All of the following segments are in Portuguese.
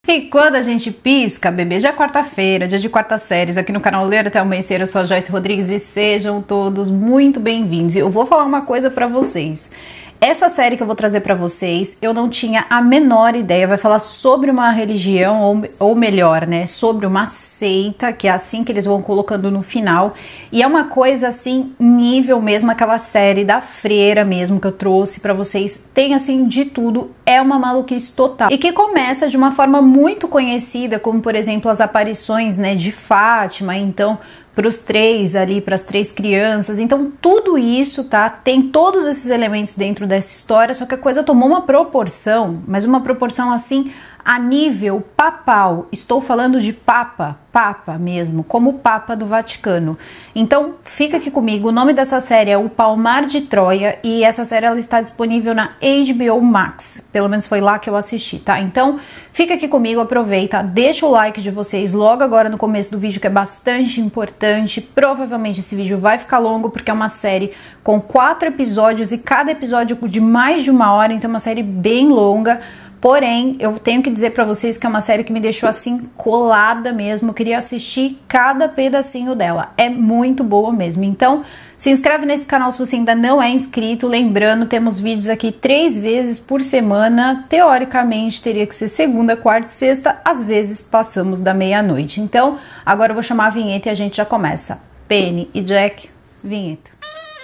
E quando a gente pisca, bebê, já é quarta-feira, dia de quarta séries, aqui no canal Ler Até Amanhecer. Eu sou a Joyce Rodrigues e sejam todos muito bem-vindos. Eu vou falar uma coisa pra vocês. Essa série que eu vou trazer pra vocês, eu não tinha a menor ideia. Vai falar sobre uma religião, ou melhor, né, sobre uma seita, que é assim que eles vão colocando no final. E é uma coisa assim, nível mesmo, aquela série da freira mesmo que eu trouxe pra vocês. Tem assim de tudo, é uma maluquice total. E que começa de uma forma muito conhecida, como por exemplo as aparições, né, de Fátima, então para os três ali, para as três crianças. Então tudo isso, tá? Tem todos esses elementos dentro dessa história, só que a coisa tomou uma proporção, mas uma proporção assim a nível papal. Estou falando de papa mesmo, como Papa do Vaticano. Então fica aqui comigo. O nome dessa série é O Palmar de Troia e essa série ela está disponível na HBO Max. Pelo menos foi lá que eu assisti, tá? Então fica aqui comigo, aproveita, deixa o like de vocês logo agora no começo do vídeo, que é bastante importante. Provavelmente esse vídeo vai ficar longo porque é uma série com 4 episódios e cada episódio de mais de 1 hora, então é uma série bem longa. Porém, eu tenho que dizer pra vocês que é uma série que me deixou assim colada mesmo. Eu queria assistir cada pedacinho dela. É muito boa mesmo. Então, se inscreve nesse canal se você ainda não é inscrito. Lembrando, temos vídeos aqui 3 vezes por semana. Teoricamente, teria que ser segunda, quarta e sexta. Às vezes, passamos da meia-noite. Então, agora eu vou chamar a vinheta e a gente já começa. Penny e Jack, vinheta.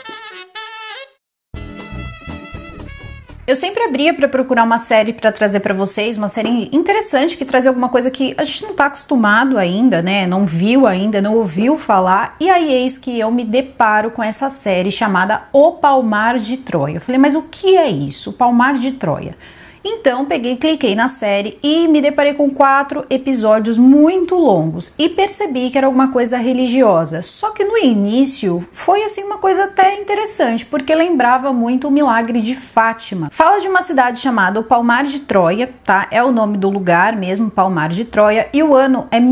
Eu sempre abria para procurar uma série para trazer para vocês, uma série interessante que trazia alguma coisa que a gente não tá acostumado ainda, né? Não viu ainda, não ouviu falar. E aí eis que eu me deparo com essa série chamada O Palmar de Troia. Eu falei, mas o que é isso? O Palmar de Troia? Então peguei, cliquei na série e me deparei com 4 episódios muito longos e percebi que era alguma coisa religiosa. Só que no início foi assim uma coisa até interessante, porque lembrava muito o milagre de Fátima. Fala de uma cidade chamada o Palmar de Troia, tá? É o nome do lugar mesmo, Palmar de Troia, e o ano é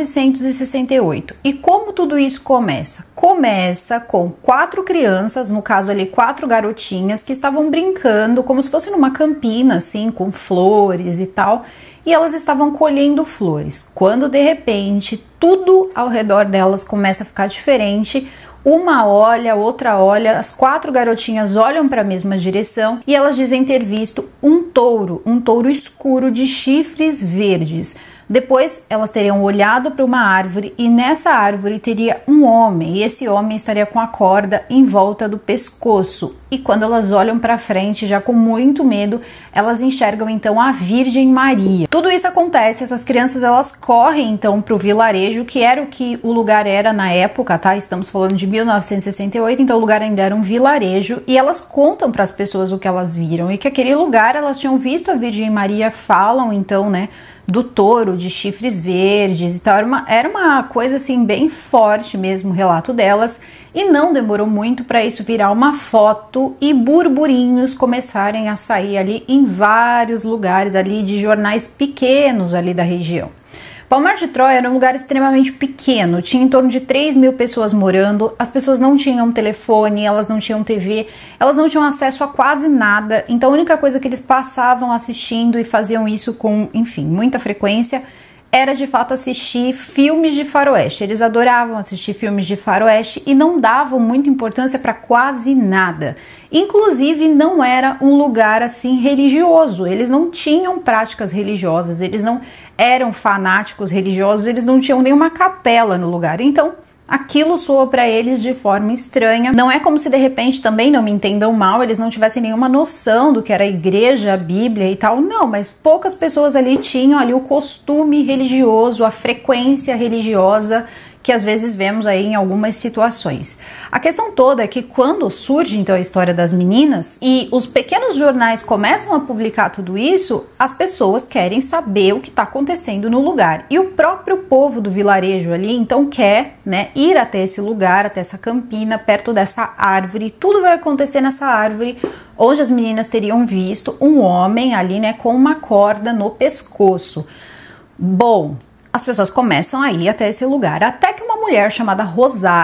1968. E como tudo isso começa? Começa com 4 crianças, no caso ali 4 garotinhas que estavam brincando como se fosse numa campina assim, com flores e tal, e elas estavam colhendo flores, quando de repente tudo ao redor delas começa a ficar diferente. Uma olha, outra olha, as 4 garotinhas olham para a mesma direção e elas dizem ter visto um touro escuro de chifres verdes. Depois elas teriam olhado para uma árvore e nessa árvore teria um homem, e esse homem estaria com a corda em volta do pescoço. E quando elas olham para frente, já com muito medo, elas enxergam então a Virgem Maria. Tudo isso acontece, essas crianças elas correm então para o vilarejo, que era o que o lugar era na época, tá? Estamos falando de 1968, então o lugar ainda era um vilarejo, e elas contam para as pessoas o que elas viram, e que aquele lugar elas tinham visto a Virgem Maria, falam então, né, do touro de chifres verdes e tal. Era uma coisa assim bem forte mesmo o relato delas, e não demorou muito para isso virar uma foto e burburinhos começarem a sair ali em vários lugares ali de jornais pequenos ali da região. Palmar de Troia era um lugar extremamente pequeno, tinha em torno de 3.000 pessoas morando, as pessoas não tinham telefone, elas não tinham TV, elas não tinham acesso a quase nada, então a única coisa que eles passavam assistindo e faziam isso com, enfim, muita frequência, era de fato assistir filmes de faroeste. Eles adoravam assistir filmes de faroeste e não davam muita importância para quase nada. Inclusive não era um lugar assim religioso, eles não tinham práticas religiosas, eles não eram fanáticos religiosos, eles não tinham nenhuma capela no lugar. Então aquilo soa para eles de forma estranha. Não é como se de repente, também não me entendam mal, eles não tivessem nenhuma noção do que era a igreja, a Bíblia e tal. Não, mas poucas pessoas ali tinham ali o costume religioso, a frequência religiosa que às vezes vemos aí em algumas situações. A questão toda é que quando surge então a história das meninas e os pequenos jornais começam a publicar tudo isso, as pessoas querem saber o que está acontecendo no lugar. E o próprio povo do vilarejo ali então quer, né, ir até esse lugar, até essa campina, perto dessa árvore. Tudo vai acontecer nessa árvore onde as meninas teriam visto um homem ali, né, com uma corda no pescoço. Bom, as pessoas começam a ir até esse lugar, até que uma mulher chamada Rosário,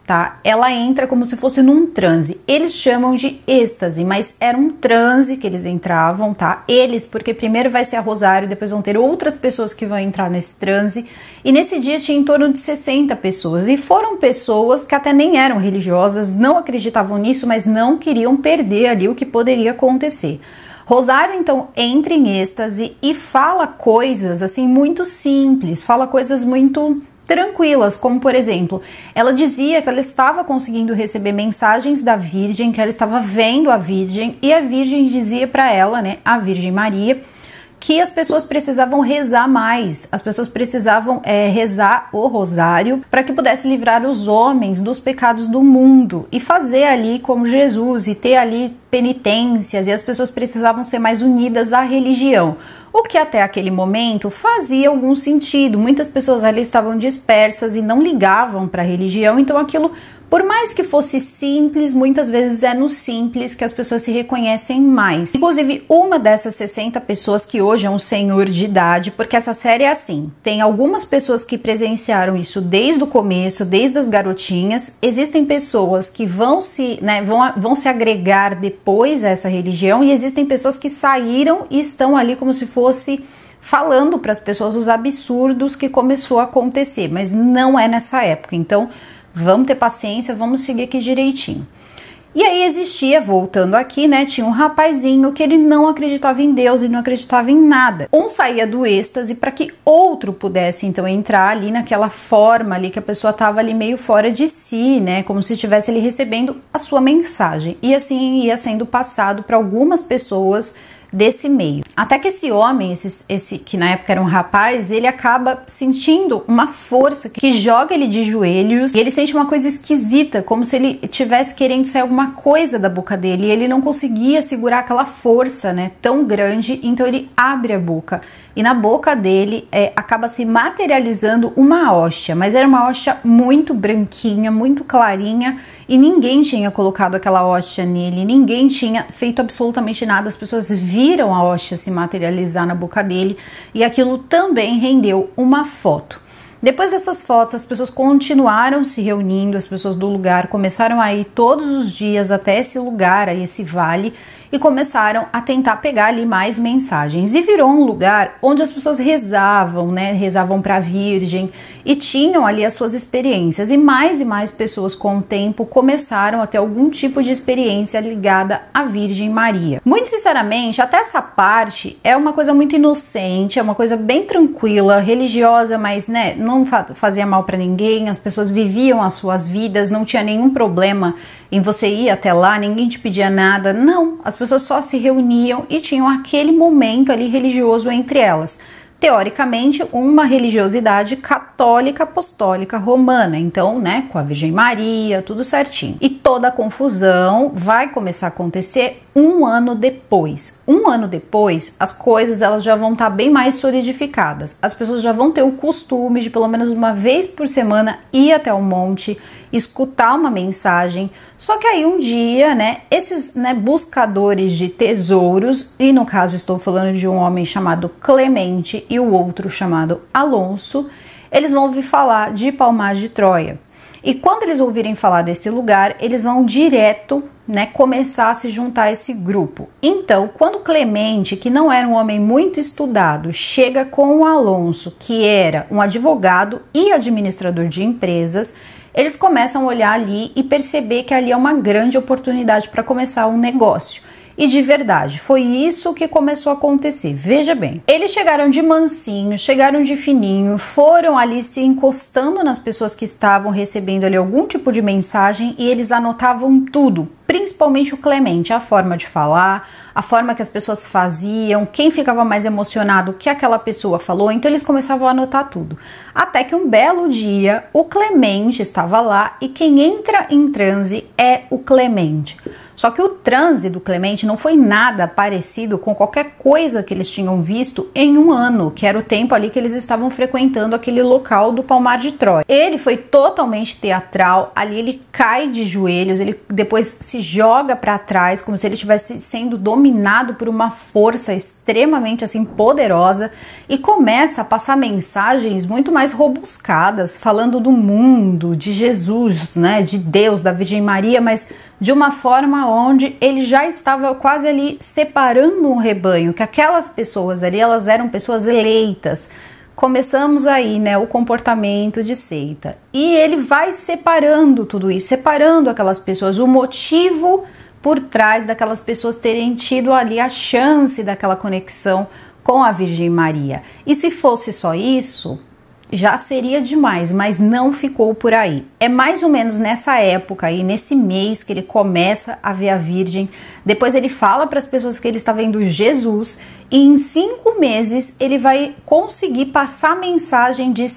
tá? Ela entra como se fosse num transe. Eles chamam de êxtase, mas era um transe que eles entravam, tá? Eles, porque primeiro vai ser a Rosário, depois vão ter outras pessoas que vão entrar nesse transe. E nesse dia tinha em torno de 60 pessoas. E foram pessoas que até nem eram religiosas, não acreditavam nisso, mas não queriam perder ali o que poderia acontecer. Rosário, então, entra em êxtase e fala coisas, assim, muito simples, fala coisas muito tranquilas, como, por exemplo, ela dizia que ela estava conseguindo receber mensagens da Virgem, que ela estava vendo a Virgem, e a Virgem dizia para ela, né, a Virgem Maria, que as pessoas precisavam rezar mais, as pessoas precisavam rezar o rosário para que pudesse livrar os homens dos pecados do mundo e fazer ali como Jesus e ter ali penitências, e as pessoas precisavam ser mais unidas à religião. O que até aquele momento fazia algum sentido. Muitas pessoas ali estavam dispersas e não ligavam para a religião, então aquilo, por mais que fosse simples, muitas vezes é no simples que as pessoas se reconhecem mais. Inclusive, uma dessas 60 pessoas que hoje é um senhor de idade, porque essa série é assim, tem algumas pessoas que presenciaram isso desde o começo, desde as garotinhas, existem pessoas que vão se agregar depois a essa religião, e existem pessoas que saíram e estão ali como se fosse falando para as pessoas os absurdos que começou a acontecer, mas não é nessa época, então vamos ter paciência, vamos seguir aqui direitinho. E aí existia, voltando aqui, né, tinha um rapazinho que ele não acreditava em Deus, ele não acreditava em nada. Um saía do êxtase para que outro pudesse então entrar ali naquela forma ali que a pessoa estava ali meio fora de si, né, como se estivesse ali recebendo a sua mensagem. E assim ia sendo passado para algumas pessoas desse meio. Até que esse homem, esse que na época era um rapaz, ele acaba sentindo uma força que joga ele de joelhos, e ele sente uma coisa esquisita, como se ele estivesse querendo sair alguma coisa da boca dele, e ele não conseguia segurar aquela força, né, tão grande, então ele abre a boca. E na boca dele acaba se materializando uma hóstia, mas era uma hóstia muito branquinha, muito clarinha, e ninguém tinha colocado aquela hóstia nele, ninguém tinha feito absolutamente nada, as pessoas viram a hóstia se materializar na boca dele, e aquilo também rendeu uma foto. Depois dessas fotos, as pessoas continuaram se reunindo, as pessoas do lugar começaram a ir todos os dias até esse lugar, a esse vale, e começaram a tentar pegar ali mais mensagens. E virou um lugar onde as pessoas rezavam, né? Rezavam para a Virgem e tinham ali as suas experiências. E mais pessoas com o tempo começaram a ter algum tipo de experiência ligada à Virgem Maria. Muito sinceramente, até essa parte é uma coisa muito inocente, é uma coisa bem tranquila, religiosa, mas né, não fazia mal para ninguém, as pessoas viviam as suas vidas, não tinha nenhum problema em você ir até lá, ninguém te pedia nada, não, as pessoas só se reuniam e tinham aquele momento ali religioso entre elas. Teoricamente, uma religiosidade católica apostólica romana, então, né, com a Virgem Maria, tudo certinho. E toda a confusão vai começar a acontecer um ano depois. Um ano depois, as coisas elas já vão estar bem mais solidificadas. As pessoas já vão ter o costume de, pelo menos uma vez por semana, ir até o monte, escutar uma mensagem. Só que aí um dia, né, esses buscadores de tesouros, e no caso estou falando de um homem chamado Clemente e o outro chamado Alonso, eles vão ouvir falar de Palmar de Troia. E quando eles ouvirem falar desse lugar, eles vão direto, né, começar a se juntar a esse grupo. Então, quando Clemente, que não era um homem muito estudado, chega com o Alonso, que era um advogado e administrador de empresas, eles começam a olhar ali e perceber que ali é uma grande oportunidade para começar um negócio. E de verdade, foi isso que começou a acontecer. Veja bem, eles chegaram de mansinho, chegaram de fininho, foram ali se encostando nas pessoas que estavam recebendo ali algum tipo de mensagem e eles anotavam tudo, principalmente o Clemente, a forma de falar, a forma que as pessoas faziam, quem ficava mais emocionado que aquela pessoa falou, então eles começavam a anotar tudo. Até que um belo dia, o Clemente estava lá e quem entra em transe é o Clemente. Só que o transe do Clemente não foi nada parecido com qualquer coisa que eles tinham visto em um ano, que era o tempo ali que eles estavam frequentando aquele local do Palmar de Troia. Ele foi totalmente teatral, ali ele cai de joelhos, ele depois se joga para trás, como se ele estivesse sendo dominado por uma força extremamente assim poderosa, e começa a passar mensagens muito mais robuscadas, falando do mundo, de Jesus, né, de Deus, da Virgem Maria, mas de uma forma onde ele já estava quase ali separando um rebanho, que aquelas pessoas ali, elas eram pessoas eleitas. Começamos aí, né, o comportamento de seita. E ele vai separando tudo isso, separando aquelas pessoas, o motivo por trás daquelas pessoas terem tido ali a chance daquela conexão com a Virgem Maria. E se fosse só isso, já seria demais, mas não ficou por aí. É mais ou menos nessa época aí, nesse mês, que ele começa a ver a Virgem. Depois ele fala para as pessoas que ele está vendo Jesus, e em 5 meses ele vai conseguir passar a mensagem de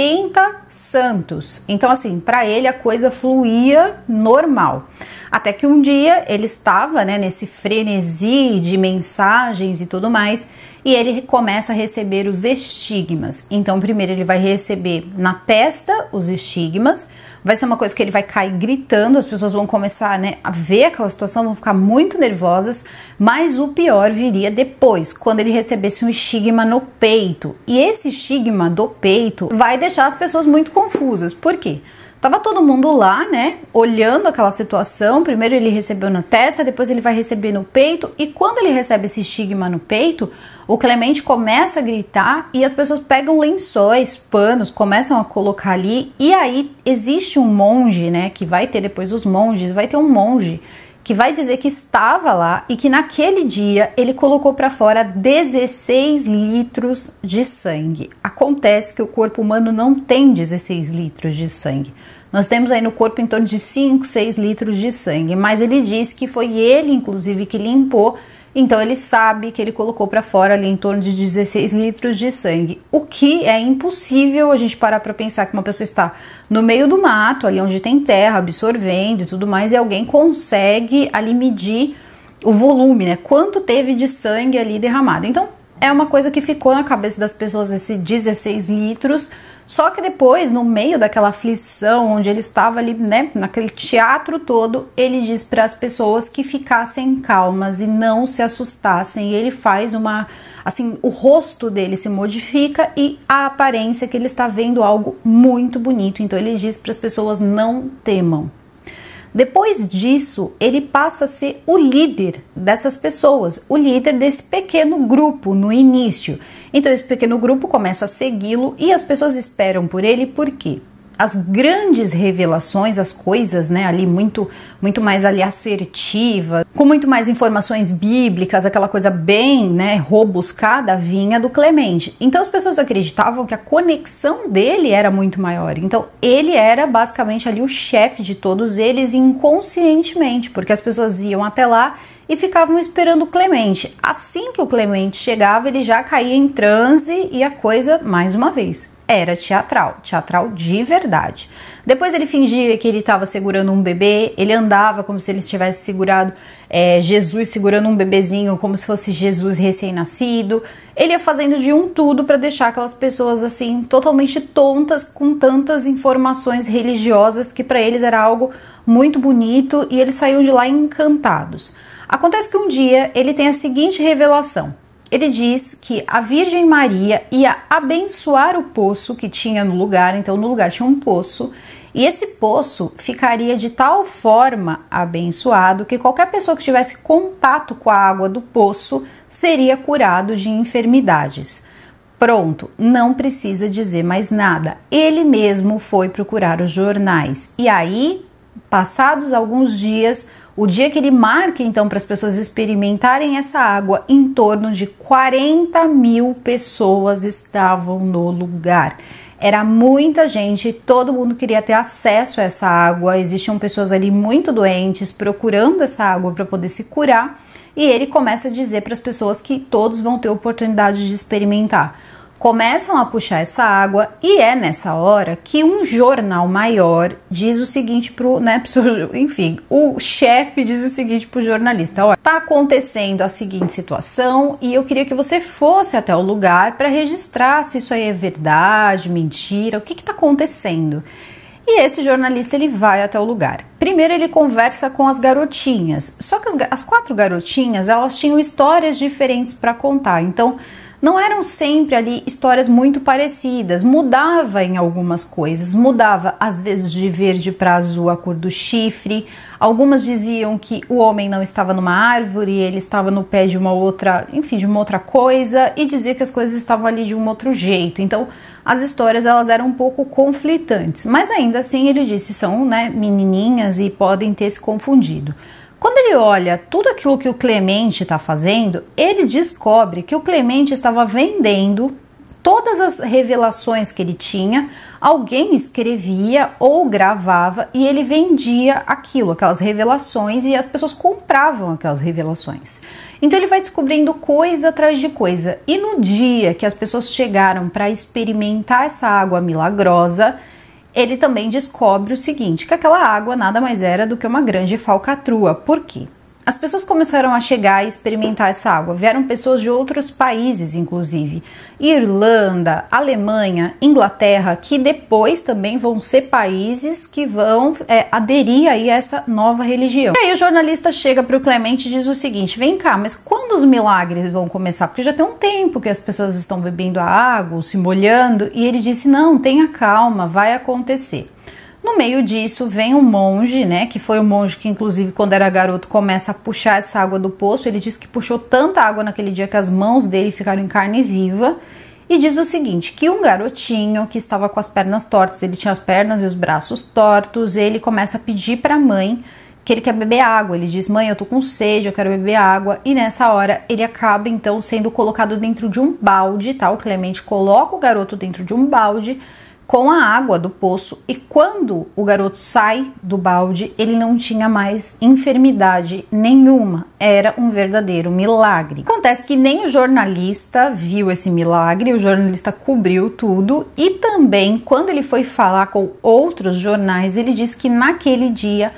70 santos. Então assim, para ele a coisa fluía normal. Até que um dia ele estava, né, nesse frenesi de mensagens e tudo mais, e ele começa a receber os estigmas. Então primeiro ele vai receber na testa os estigmas, vai ser uma coisa que ele vai cair gritando, as pessoas vão começar, né, a ver aquela situação, vão ficar muito nervosas, mas o pior viria depois, quando ele recebesse um estigma no peito. E esse estigma do peito vai deixar as pessoas muito confusas. Por quê? Tava todo mundo lá, né, olhando aquela situação. Primeiro ele recebeu na testa, depois ele vai receber no peito. E quando ele recebe esse estigma no peito, o Clemente começa a gritar e as pessoas pegam lençóis, panos, começam a colocar ali. E aí existe um monge, né, que vai ter depois os monges, vai ter um monge que vai dizer que estava lá e que naquele dia ele colocou para fora 16 litros de sangue. Acontece que o corpo humano não tem 16 litros de sangue. Nós temos aí no corpo em torno de 5, 6 litros de sangue, mas ele diz que foi ele, inclusive, que limpou, então ele sabe que ele colocou para fora ali em torno de 16 litros de sangue, o que é impossível a gente parar para pensar que uma pessoa está no meio do mato, ali onde tem terra, absorvendo e tudo mais, e alguém consegue ali medir o volume, né, quanto teve de sangue ali derramado. Então é uma coisa que ficou na cabeça das pessoas, esse 16 litros, só que depois, no meio daquela aflição, onde ele estava ali, né, naquele teatro todo, ele diz para as pessoas que ficassem calmas e não se assustassem. E ele faz uma, assim, o rosto dele se modifica e a aparência que ele está vendo algo muito bonito. Então ele diz para as pessoas: não temam. Depois disso, ele passa a ser o líder dessas pessoas, o líder desse pequeno grupo no início. Então esse pequeno grupo começa a segui-lo e as pessoas esperam por ele, porque as grandes revelações, as coisas, né, ali muito mais ali assertiva, com muito mais informações bíblicas, aquela coisa bem, né, robuscada, vinha do Clemente. Então as pessoas acreditavam que a conexão dele era muito maior. Então ele era basicamente ali o chefe de todos eles inconscientemente, porque as pessoas iam até lá e ficavam esperando o Clemente. Assim que o Clemente chegava, ele já caía em transe e a coisa, mais uma vez, era teatral de verdade. Depois ele fingia que ele estava segurando um bebê, ele andava como se ele tivesse segurado Jesus, segurando um bebezinho, como se fosse Jesus recém-nascido. Ele ia fazendo de um tudo para deixar aquelas pessoas assim totalmente tontas, com tantas informações religiosas que para eles era algo muito bonito, e eles saíam de lá encantados. Acontece que um dia ele tem a seguinte revelação. Ele diz que a Virgem Maria ia abençoar o poço que tinha no lugar. Então no lugar tinha um poço, e esse poço ficaria de tal forma abençoado que qualquer pessoa que tivesse contato com a água do poço seria curado de enfermidades. Pronto, não precisa dizer mais nada. Ele mesmo foi procurar os jornais. E aí, passados alguns dias, o dia que ele marca então para as pessoas experimentarem essa água, em torno de 40 mil pessoas estavam no lugar. Era muita gente, todo mundo queria ter acesso a essa água. Existiam pessoas ali muito doentes procurando essa água para poder se curar, e ele começa a dizer para as pessoas que todos vão ter oportunidade de experimentar. Começam a puxar essa água e é nessa hora que um jornal maior diz o seguinte enfim, o chefe diz o seguinte pro jornalista: olha, tá acontecendo a seguinte situação e eu queria que você fosse até o lugar para registrar se isso aí é verdade, mentira, o que tá acontecendo. E esse jornalista, ele vai até o lugar. Primeiro ele conversa com as garotinhas, só que as 4 garotinhas, elas tinham histórias diferentes para contar, então não eram sempre ali histórias muito parecidas, mudava em algumas coisas, mudava às vezes de verde para azul a cor do chifre, algumas diziam que o homem não estava numa árvore, ele estava no pé de uma outra, enfim, de uma outra coisa, e dizia que as coisas estavam ali de um outro jeito, então as histórias elas eram um pouco conflitantes, mas ainda assim ele disse, são, né, menininhas e podem ter se confundido. Quando ele olha tudo aquilo que o Clemente está fazendo, ele descobre que o Clemente estava vendendo todas as revelações que ele tinha, alguém escrevia ou gravava e ele vendia aquilo, aquelas revelações, e as pessoas compravam aquelas revelações. Então ele vai descobrindo coisa atrás de coisa, e no dia que as pessoas chegaram para experimentar essa água milagrosa, ele também descobre o seguinte, que aquela água nada mais era do que uma grande falcatrua. Por quê? As pessoas começaram a chegar e experimentar essa água. Vieram pessoas de outros países, inclusive. Irlanda, Alemanha, Inglaterra, que depois também vão ser países que vão aderir aí a essa nova religião. E aí o jornalista chega para o Clemente e diz o seguinte, vem cá, mas quando os milagres vão começar? Porque já tem um tempo que as pessoas estão bebendo a água, se molhando, e ele disse, não, tenha calma, vai acontecer. No meio disso vem um monge, né, que foi o monge que inclusive quando era garoto começa a puxar essa água do poço. Ele diz que puxou tanta água naquele dia que as mãos dele ficaram em carne viva, e diz o seguinte, que um garotinho que estava com as pernas tortas, ele tinha as pernas e os braços tortos, ele começa a pedir para a mãe que ele quer beber água. Ele diz, mãe, eu tô com sede, eu quero beber água, e nessa hora ele acaba então sendo colocado dentro de um balde, tá? O Clemente coloca o garoto dentro de um balde com a água do poço, e quando o garoto sai do balde, ele não tinha mais enfermidade nenhuma, era um verdadeiro milagre. Acontece que nem o jornalista viu esse milagre, o jornalista cobriu tudo, e também quando ele foi falar com outros jornais, ele disse que naquele dia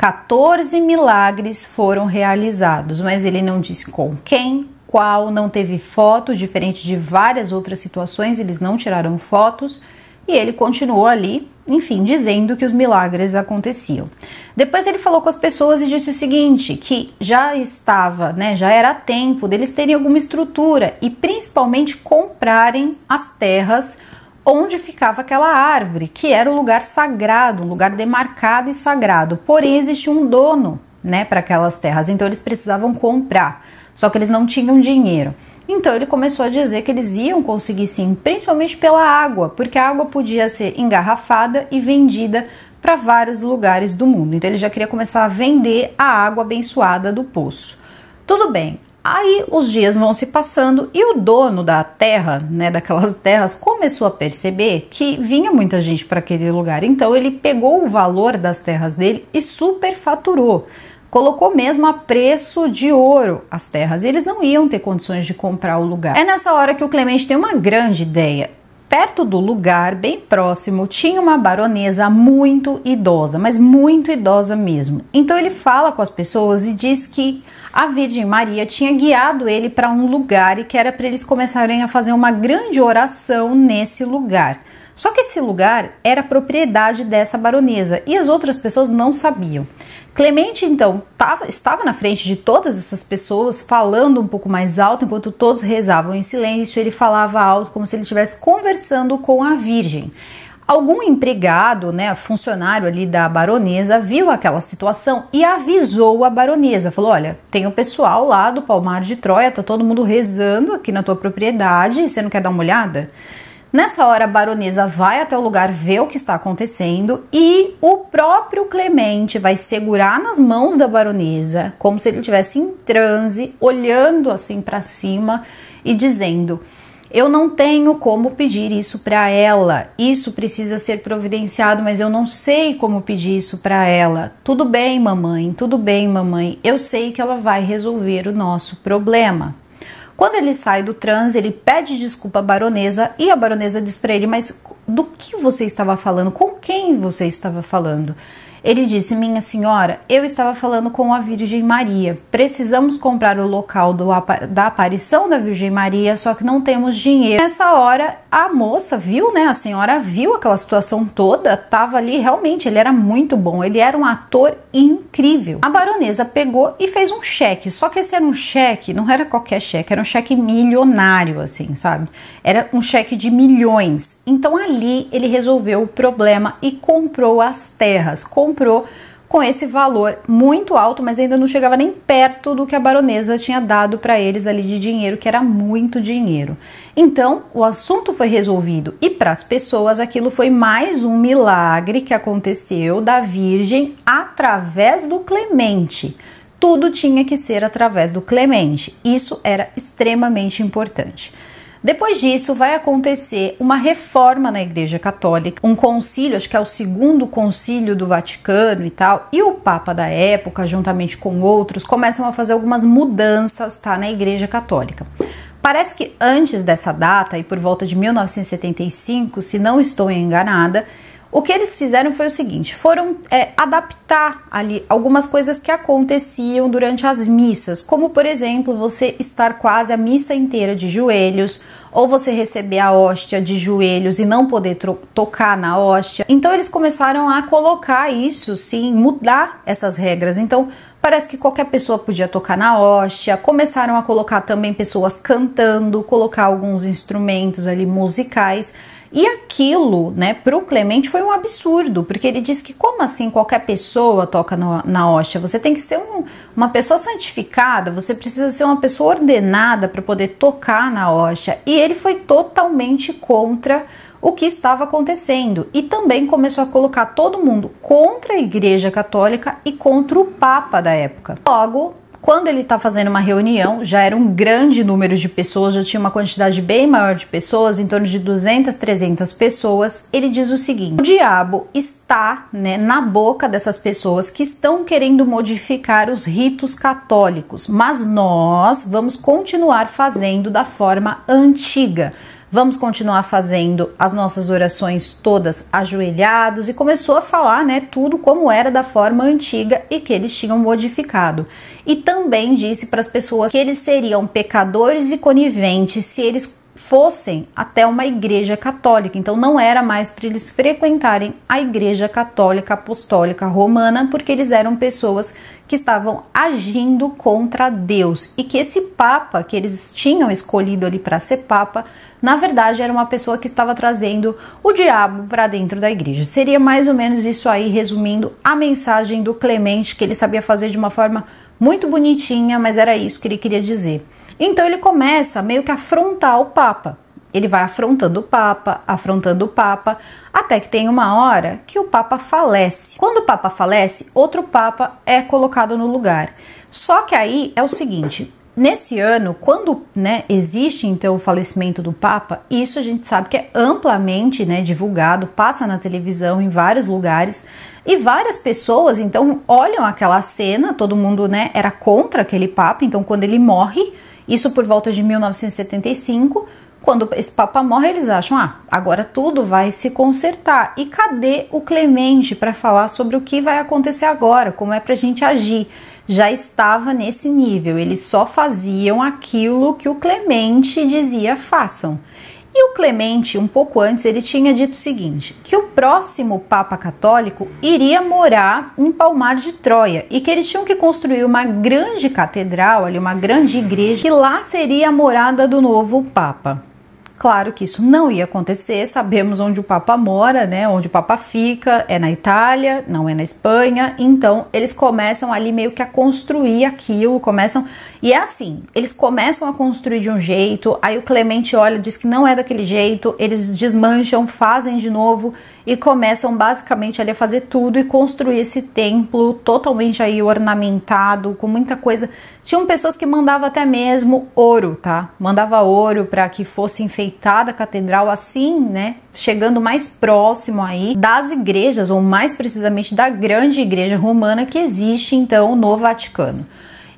14 milagres foram realizados, mas ele não disse com quem, qual, não teve fotos, diferente de várias outras situações, eles não tiraram fotos, e ele continuou ali, enfim, dizendo que os milagres aconteciam. Depois ele falou com as pessoas e disse o seguinte, que já estava, né, já era tempo deles terem alguma estrutura e principalmente comprarem as terras onde ficava aquela árvore, que era um lugar sagrado, um lugar demarcado e sagrado. Porém, existia um dono, né, para aquelas terras, então eles precisavam comprar, só que eles não tinham dinheiro. Então ele começou a dizer que eles iam conseguir sim, principalmente pela água, porque a água podia ser engarrafada e vendida para vários lugares do mundo. Então ele já queria começar a vender a água abençoada do poço. Tudo bem, aí os dias vão se passando e o dono da terra, né, daquelas terras, começou a perceber que vinha muita gente para aquele lugar. Então ele pegou o valor das terras dele e superfaturou. Colocou mesmo a preço de ouro as terras, e eles não iam ter condições de comprar o lugar. É nessa hora que o Clemente tem uma grande ideia. Perto do lugar, bem próximo, tinha uma baronesa muito idosa, mas muito idosa mesmo. Então ele fala com as pessoas e diz que a Virgem Maria tinha guiado ele para um lugar e que era para eles começarem a fazer uma grande oração nesse lugar. Só que esse lugar era propriedade dessa baronesa e as outras pessoas não sabiam. Clemente, então, estava na frente de todas essas pessoas, falando um pouco mais alto, enquanto todos rezavam em silêncio. Ele falava alto, como se ele estivesse conversando com a Virgem. Algum empregado, né, funcionário ali da baronesa, viu aquela situação e avisou a baronesa. Falou, olha, tem o pessoal lá do Palmar de Troia, tá todo mundo rezando aqui na tua propriedade, você não quer dar uma olhada? Nessa hora a baronesa vai até o lugar ver o que está acontecendo e o próprio Clemente vai segurar nas mãos da baronesa, como se ele estivesse em transe, olhando assim para cima e dizendo, eu não tenho como pedir isso para ela, isso precisa ser providenciado, mas eu não sei como pedir isso para ela. Tudo bem, mamãe, eu sei que ela vai resolver o nosso problema. Quando ele sai do transe, ele pede desculpa à baronesa e a baronesa diz para ele: mas do que você estava falando? Com quem você estava falando? Ele disse: minha senhora, eu estava falando com a Virgem Maria. Precisamos comprar o local da aparição da Virgem Maria, só que não temos dinheiro. Nessa hora, a moça viu, né? A senhora viu aquela situação toda, tava ali, realmente, ele era muito bom, ele era um ator incrível. A baronesa pegou e fez um cheque, só que esse era um cheque, não era qualquer cheque, era um cheque milionário, assim, sabe? Era um cheque de milhões. Então ali ele resolveu o problema e comprou as terras, comprou com esse valor muito alto, mas ainda não chegava nem perto do que a baronesa tinha dado para eles ali de dinheiro, que era muito dinheiro. Então, o assunto foi resolvido e para as pessoas aquilo foi mais um milagre que aconteceu da Virgem através do Clemente. Tudo tinha que ser através do Clemente. Isso era extremamente importante. Depois disso, vai acontecer uma reforma na Igreja Católica, um concílio, acho que é o segundo concílio do Vaticano e tal, e o Papa da época, juntamente com outros, começam a fazer algumas mudanças, tá, na Igreja Católica. Parece que antes dessa data, e por volta de 1975, se não estou enganada, o que eles fizeram foi o seguinte: foram adaptar ali algumas coisas que aconteciam durante as missas, como por exemplo, você estar quase a missa inteira de joelhos, ou você receber a hóstia de joelhos e não poder tocar na hóstia. Então eles começaram a colocar isso, sim, mudar essas regras. Então parece que qualquer pessoa podia tocar na hóstia, começaram a colocar também pessoas cantando, colocar alguns instrumentos ali musicais. E aquilo, né, pro Clemente foi um absurdo, porque ele disse que como assim qualquer pessoa toca na hóstia? Você tem que ser uma pessoa santificada, você precisa ser uma pessoa ordenada para poder tocar na hóstia. E ele foi totalmente contra o que estava acontecendo e também começou a colocar todo mundo contra a Igreja Católica e contra o Papa da época. Logo, quando ele está fazendo uma reunião, já era um grande número de pessoas, já tinha uma quantidade bem maior de pessoas, em torno de 200, 300 pessoas, ele diz o seguinte: o diabo está, né, na boca dessas pessoas que estão querendo modificar os ritos católicos, mas nós vamos continuar fazendo da forma antiga. Vamos continuar fazendo as nossas orações todas ajoelhados, e começou a falar, né, tudo como era da forma antiga e que eles tinham modificado. E também disse para as pessoas que eles seriam pecadores e coniventes se eles fossem até uma igreja católica. Então não era mais para eles frequentarem a Igreja Católica Apostólica Romana, porque eles eram pessoas que estavam agindo contra Deus, e que esse Papa que eles tinham escolhido ali para ser Papa, na verdade era uma pessoa que estava trazendo o diabo para dentro da igreja. Seria mais ou menos isso aí, resumindo a mensagem do Clemente, que ele sabia fazer de uma forma muito bonitinha, mas era isso que ele queria dizer. Então ele começa meio que a afrontar o Papa. Ele vai afrontando o Papa, até que tem uma hora que o Papa falece. Quando o Papa falece, outro Papa é colocado no lugar. Só que aí é o seguinte: nesse ano, quando, né, existe então o falecimento do Papa, isso a gente sabe que é amplamente, né, divulgado, passa na televisão em vários lugares, e várias pessoas então olham aquela cena. Todo mundo, né, era contra aquele Papa. Então quando ele morre, isso por volta de 1975, quando esse Papa morre, eles acham: agora tudo vai se consertar. E cadê o Clemente para falar sobre o que vai acontecer agora, como é pra gente agir? Já estava nesse nível, eles só faziam aquilo que o Clemente dizia façam. E o Clemente, um pouco antes, ele tinha dito o seguinte: que o próximo Papa Católico iria morar em Palmar de Troia e que eles tinham que construir uma grande catedral, ali, uma grande igreja, que lá seria a morada do novo Papa. Claro que isso não ia acontecer, sabemos onde o Papa mora, né? Onde o Papa fica, é na Itália, não é na Espanha. Então eles começam ali meio que a construir aquilo, e é assim, eles começam a construir de um jeito, aí o Clemente olha, diz que não é daquele jeito, eles desmancham, fazem de novo e começam basicamente ali a fazer tudo e construir esse templo totalmente aí ornamentado, com muita coisa. Tinham pessoas que mandavam até mesmo ouro, tá? Mandava ouro para que fosse enfeitada a catedral, assim, né? Chegando mais próximo aí das igrejas, ou mais precisamente da grande igreja romana que existe então no Vaticano.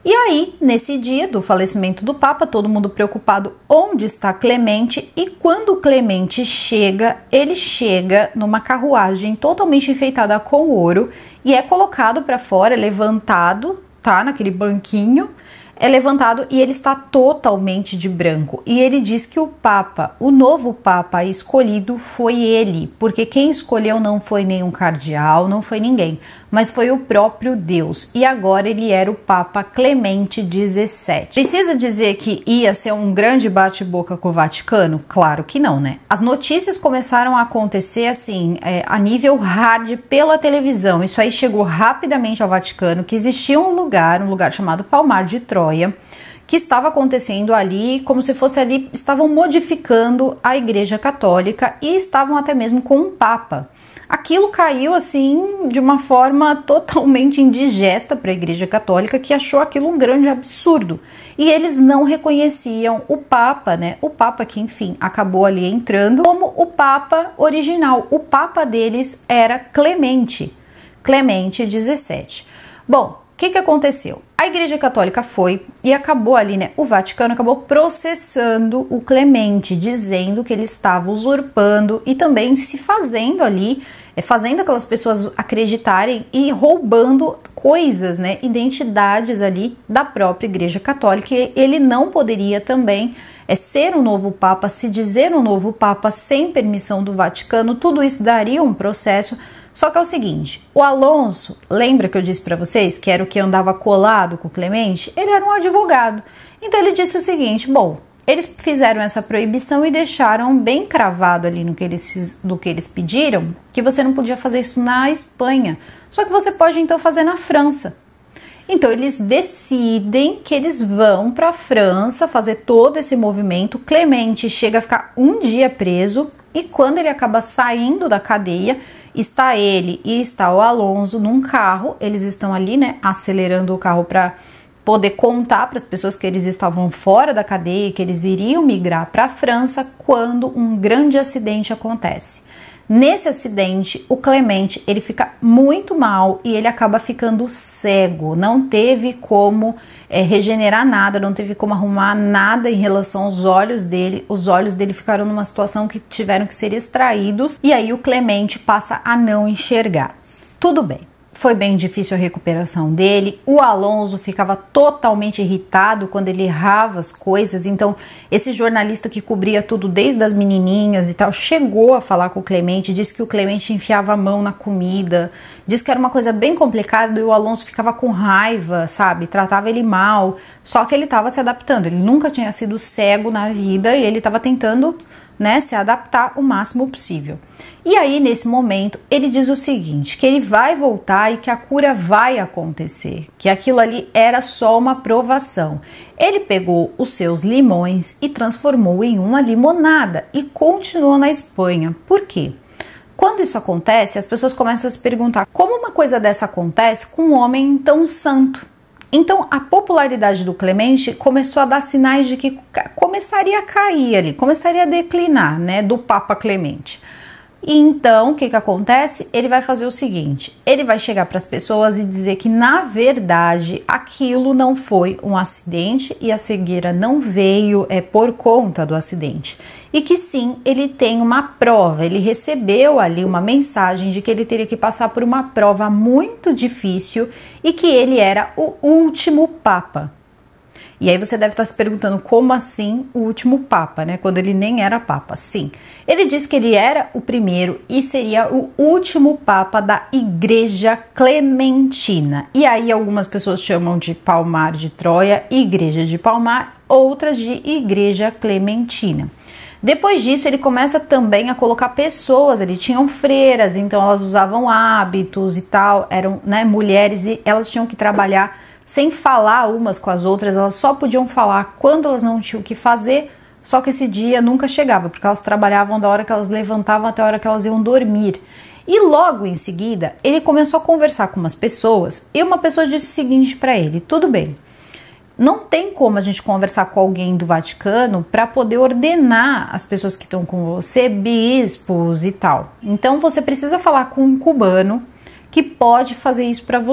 E aí, nesse dia do falecimento do Papa, todo mundo preocupado onde está Clemente, e quando Clemente chega, ele chega numa carruagem totalmente enfeitada com ouro e é colocado para fora, levantado, tá, naquele banquinho, é levantado e ele está totalmente de branco. E ele diz que o Papa, o novo Papa escolhido foi ele, porque quem escolheu não foi nenhum cardeal, não foi ninguém, mas foi o próprio Deus. E agora ele era o Papa Clemente XVII. Precisa dizer que ia ser um grande bate-boca com o Vaticano? Claro que não, né? As notícias começaram a acontecer assim, a nível hard pela televisão. Isso aí chegou rapidamente ao Vaticano, que existia um lugar chamado Palmar de Troia, que estava acontecendo ali, como se fosse ali, estavam modificando a Igreja Católica e estavam até mesmo com um Papa. Aquilo caiu assim de uma forma totalmente indigesta para a Igreja Católica, que achou aquilo um grande absurdo. E eles não reconheciam o Papa, né? O Papa que, enfim, acabou ali entrando como o Papa original. O Papa deles era Clemente XVII. Bom, o que aconteceu? A Igreja Católica foi e acabou ali, né? O Vaticano acabou processando o Clemente, dizendo que ele estava usurpando e também se fazendo ali, fazendo aquelas pessoas acreditarem e roubando coisas, né? Identidades ali da própria Igreja Católica. E ele não poderia também ser um novo Papa, se dizer um novo Papa sem permissão do Vaticano. Tudo isso daria um processo. Só que é o seguinte, o Alonso, lembra que eu disse para vocês que era o que andava colado com o Clemente? Ele era um advogado. Então ele disse o seguinte, bom, eles fizeram essa proibição e deixaram bem cravado ali no que eles pediram, que você não podia fazer isso na Espanha, só que você pode então fazer na França. Então eles decidem que eles vão para a França fazer todo esse movimento. Clemente chega a ficar um dia preso e quando ele acaba saindo da cadeia, está ele e está o Alonso num carro, eles estão ali, né, acelerando o carro para poder contar para as pessoas que eles estavam fora da cadeia, que eles iriam migrar para a França, quando um grande acidente acontece. Nesse acidente, o Clemente, ele fica muito mal e ele acaba ficando cego, não teve como regenerar nada, não teve como arrumar nada em relação aos olhos dele. Os olhos dele ficaram numa situação que tiveram que ser extraídos e aí o Clemente passa a não enxergar. Tudo bem. Foi bem difícil a recuperação dele, o Alonso ficava totalmente irritado quando ele errava as coisas, então esse jornalista que cobria tudo desde as menininhas e tal, chegou a falar com o Clemente, disse que o Clemente enfiava a mão na comida, disse que era uma coisa bem complicada e o Alonso ficava com raiva, sabe, tratava ele mal, só que ele estava se adaptando, ele nunca tinha sido cego na vida e ele estava tentando, né, se adaptar o máximo possível. E aí, nesse momento, ele diz o seguinte, que ele vai voltar e que a cura vai acontecer, que aquilo ali era só uma provação. Ele pegou os seus limões e transformou em uma limonada e continuou na Espanha. Por quê? Quando isso acontece, as pessoas começam a se perguntar como uma coisa dessa acontece com um homem tão santo. Então, a popularidade do Clemente começou a dar sinais de que começaria a cair ali, começaria a declinar, né, do Papa Clemente. E então, o que acontece? Ele vai fazer o seguinte, ele vai chegar para as pessoas e dizer que, na verdade, aquilo não foi um acidente e a cegueira não veio por conta do acidente. E que sim, ele tem uma prova, ele recebeu ali uma mensagem de que ele teria que passar por uma prova muito difícil e que ele era o último Papa. E aí você deve estar se perguntando como assim o último Papa, né? Quando ele nem era Papa. Sim, ele disse que ele era o primeiro e seria o último Papa da Igreja Clementina. E aí algumas pessoas chamam de Palmar de Troia, Igreja de Palmar, outras de Igreja Clementina. Depois disso, ele começa também a colocar pessoas, ele tinham freiras, então elas usavam hábitos e tal, eram, né, mulheres e elas tinham que trabalhar sem falar umas com as outras, elas só podiam falar quando elas não tinham o que fazer, só que esse dia nunca chegava, porque elas trabalhavam da hora que elas levantavam até a hora que elas iam dormir. E logo em seguida, ele começou a conversar com umas pessoas, e uma pessoa disse o seguinte para ele, tudo bem, não tem como a gente conversar com alguém do Vaticano para poder ordenar as pessoas que estão com você, bispos e tal. Então você precisa falar com um cubano que pode fazer isso para você.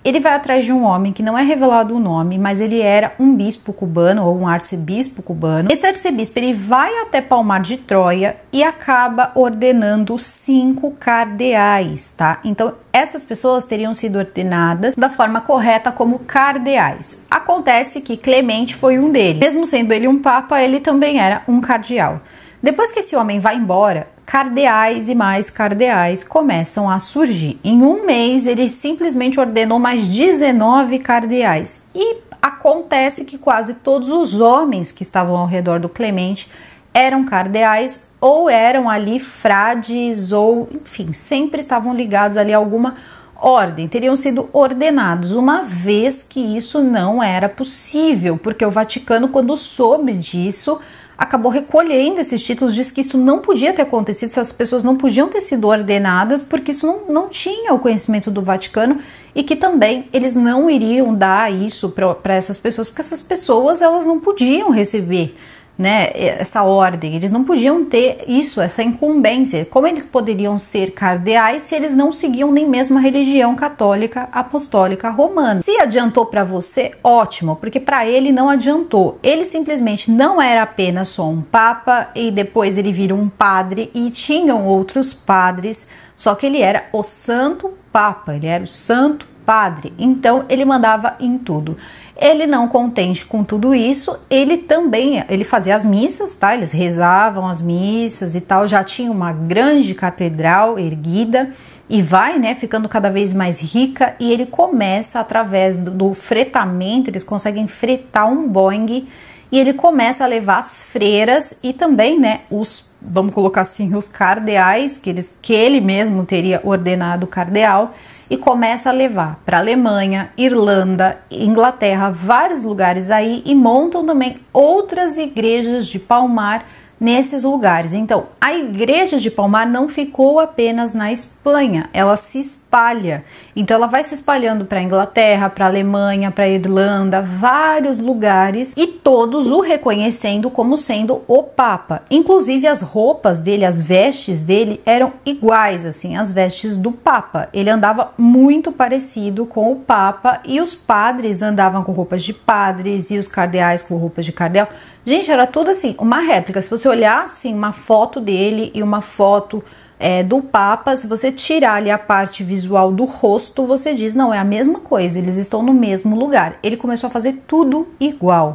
ele vai atrás de um homem que não é revelado o nome, mas ele era um bispo cubano ou um arcebispo cubano. Esse arcebispo, ele vai até Palmar de Troia e acaba ordenando 5 cardeais, tá? Então, essas pessoas teriam sido ordenadas da forma correta como cardeais. Acontece que Clemente foi um deles. Mesmo sendo ele um papa, ele também era um cardeal. Depois que esse homem vai embora, cardeais e mais cardeais começam a surgir. Em um mês, ele simplesmente ordenou mais 19 cardeais. E acontece que quase todos os homens que estavam ao redor do Clemente eram cardeais ou eram ali frades ou, enfim, sempre estavam ligados ali a alguma ordem, teriam sido ordenados, uma vez que isso não era possível, porque o Vaticano, quando soube disso, acabou recolhendo esses títulos, disse que isso não podia ter acontecido, essas pessoas não podiam ter sido ordenadas, porque isso não tinha o conhecimento do Vaticano e que também eles não iriam dar isso para essas pessoas, porque essas pessoas elas não podiam receber, né, essa ordem, eles não podiam ter isso, essa incumbência. Como eles poderiam ser cardeais se eles não seguiam nem mesmo a religião católica apostólica romana? Se adiantou para você, ótimo, porque para ele não adiantou. Ele simplesmente não era apenas só um papa e depois ele vira um padre e tinham outros padres, só que ele era o santo papa, ele era o santo padre, então ele mandava em tudo. Ele não contente com tudo isso, ele fazia as missas, tá? Eles rezavam as missas e tal, já tinha uma grande catedral erguida e vai, né, ficando cada vez mais rica e ele começa através do fretamento, eles conseguem fretar um Boeing e ele começa a levar as freiras e também, né, vamos colocar assim, os cardeais, que ele mesmo teria ordenado cardeal, e começa a levar para Alemanha, Irlanda, Inglaterra, vários lugares aí e montam também outras igrejas de Palmar nesses lugares. Então, a igreja de Palmar não ficou apenas na Espanha, ela se espalha. Então, ela vai se espalhando para a Inglaterra, para a Alemanha, para a Irlanda, vários lugares e todos o reconhecendo como sendo o Papa. Inclusive, as roupas dele, as vestes dele eram iguais, assim, as vestes do Papa. Ele andava muito parecido com o Papa e os padres andavam com roupas de padres e os cardeais com roupas de cardeal. Gente, era tudo assim, uma réplica. Se você olhar assim, uma foto dele e uma foto do Papa, se você tirar ali a parte visual do rosto, você diz, não, é a mesma coisa, eles estão no mesmo lugar. Ele começou a fazer tudo igual.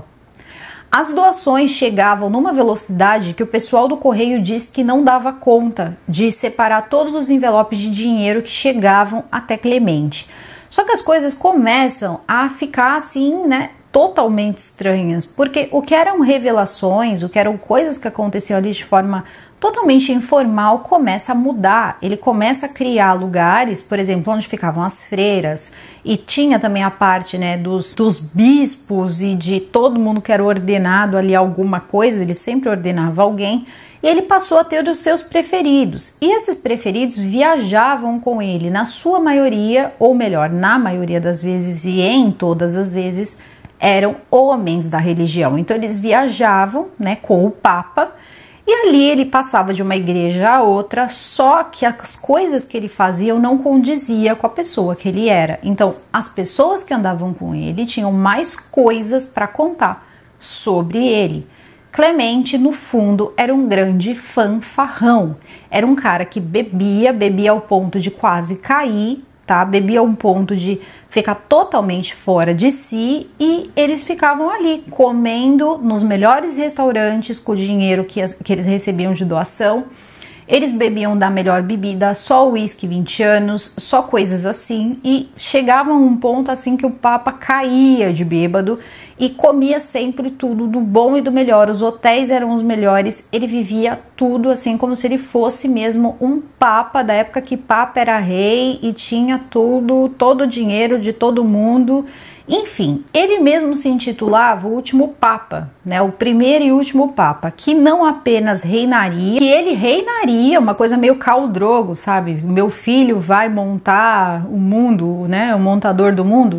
As doações chegavam numa velocidade que o pessoal do correio disse que não dava conta de separar todos os envelopes de dinheiro que chegavam até Clemente. Só que as coisas começam a ficar assim, né, totalmente estranhas, porque o que eram revelações, o que eram coisas que aconteciam ali de forma totalmente informal, começa a mudar. Ele começa a criar lugares, por exemplo, onde ficavam as freiras, e tinha também a parte, né, dos bispos e de todo mundo que era ordenado ali alguma coisa, ele sempre ordenava alguém, e ele passou a ter os seus preferidos, e esses preferidos viajavam com ele, na sua maioria, ou melhor, na maioria das vezes e em todas as vezes, eram homens da religião. Então eles viajavam, né, com o Papa e ali ele passava de uma igreja a outra, só que as coisas que ele fazia não condizia com a pessoa que ele era. Então as pessoas que andavam com ele tinham mais coisas para contar sobre ele. Clemente, no fundo, era um grande fanfarrão. Era um cara que bebia ao ponto de quase cair, tá? Bebia a um ponto de ficar totalmente fora de si e eles ficavam ali comendo nos melhores restaurantes com o dinheiro que eles recebiam de doação. Eles bebiam da melhor bebida, só uísque 20 anos, só coisas assim, e chegavam a um ponto assim que o Papa caía de bêbado e comia sempre tudo do bom e do melhor. Os hotéis eram os melhores, ele vivia tudo assim como se ele fosse mesmo um Papa da época que Papa era rei e tinha tudo, todo o dinheiro de todo mundo. Enfim, ele mesmo se intitulava o último Papa, né? O primeiro e último Papa, que não apenas reinaria, que ele reinaria, uma coisa meio Khal Drogo, sabe? Meu filho vai montar o mundo, né? O montador do mundo.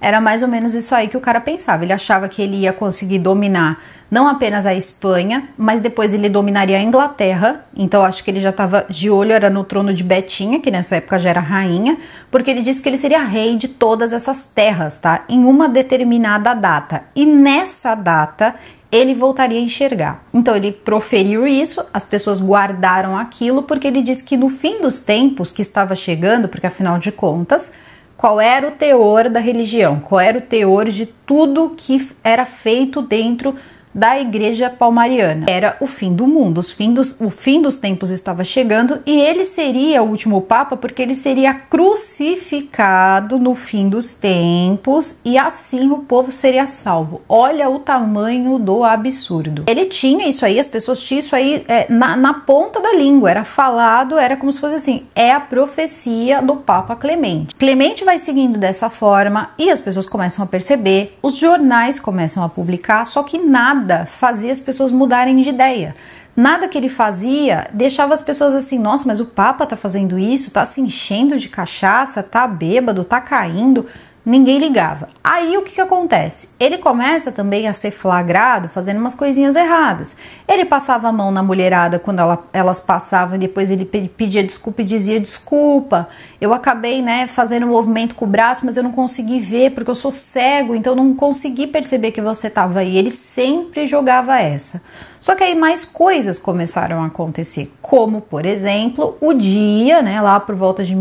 Era mais ou menos isso aí que o cara pensava. Ele achava que ele ia conseguir dominar não apenas a Espanha, mas depois ele dominaria a Inglaterra. Então acho que ele já estava de olho, era no trono de Betinha, que nessa época já era rainha, porque ele disse que ele seria rei de todas essas terras, tá? Em uma determinada data. E nessa data ele voltaria a enxergar. Então ele proferiu isso, as pessoas guardaram aquilo, porque ele disse que no fim dos tempos que estava chegando, porque afinal de contas, qual era o teor da religião? Qual era o teor de tudo que era feito dentro da igreja palmariana? Era o fim do mundo, o fim dos tempos estava chegando e ele seria o último papa porque ele seria crucificado no fim dos tempos e assim o povo seria salvo. Olha o tamanho do absurdo. Ele tinha isso aí, as pessoas tinham isso aí na ponta da língua, era falado, era como se fosse assim, é a profecia do Papa Clemente. Clemente vai seguindo dessa forma e as pessoas começam a perceber, os jornais começam a publicar, só que nada fazia as pessoas mudarem de ideia. Nada que ele fazia deixava as pessoas assim, nossa, mas o Papa tá fazendo isso, tá se enchendo de cachaça, tá bêbado, tá caindo. Ninguém ligava. Aí o que acontece? Ele começa também a ser flagrado fazendo umas coisinhas erradas. Ele passava a mão na mulherada quando elas passavam e depois ele pedia desculpa e dizia desculpa. Eu acabei, né, fazendo um movimento com o braço, mas eu não consegui ver porque eu sou cego, então eu não consegui perceber que você estava aí. Ele sempre jogava essa. Só que aí mais coisas começaram a acontecer, como por exemplo o dia, né, lá por volta de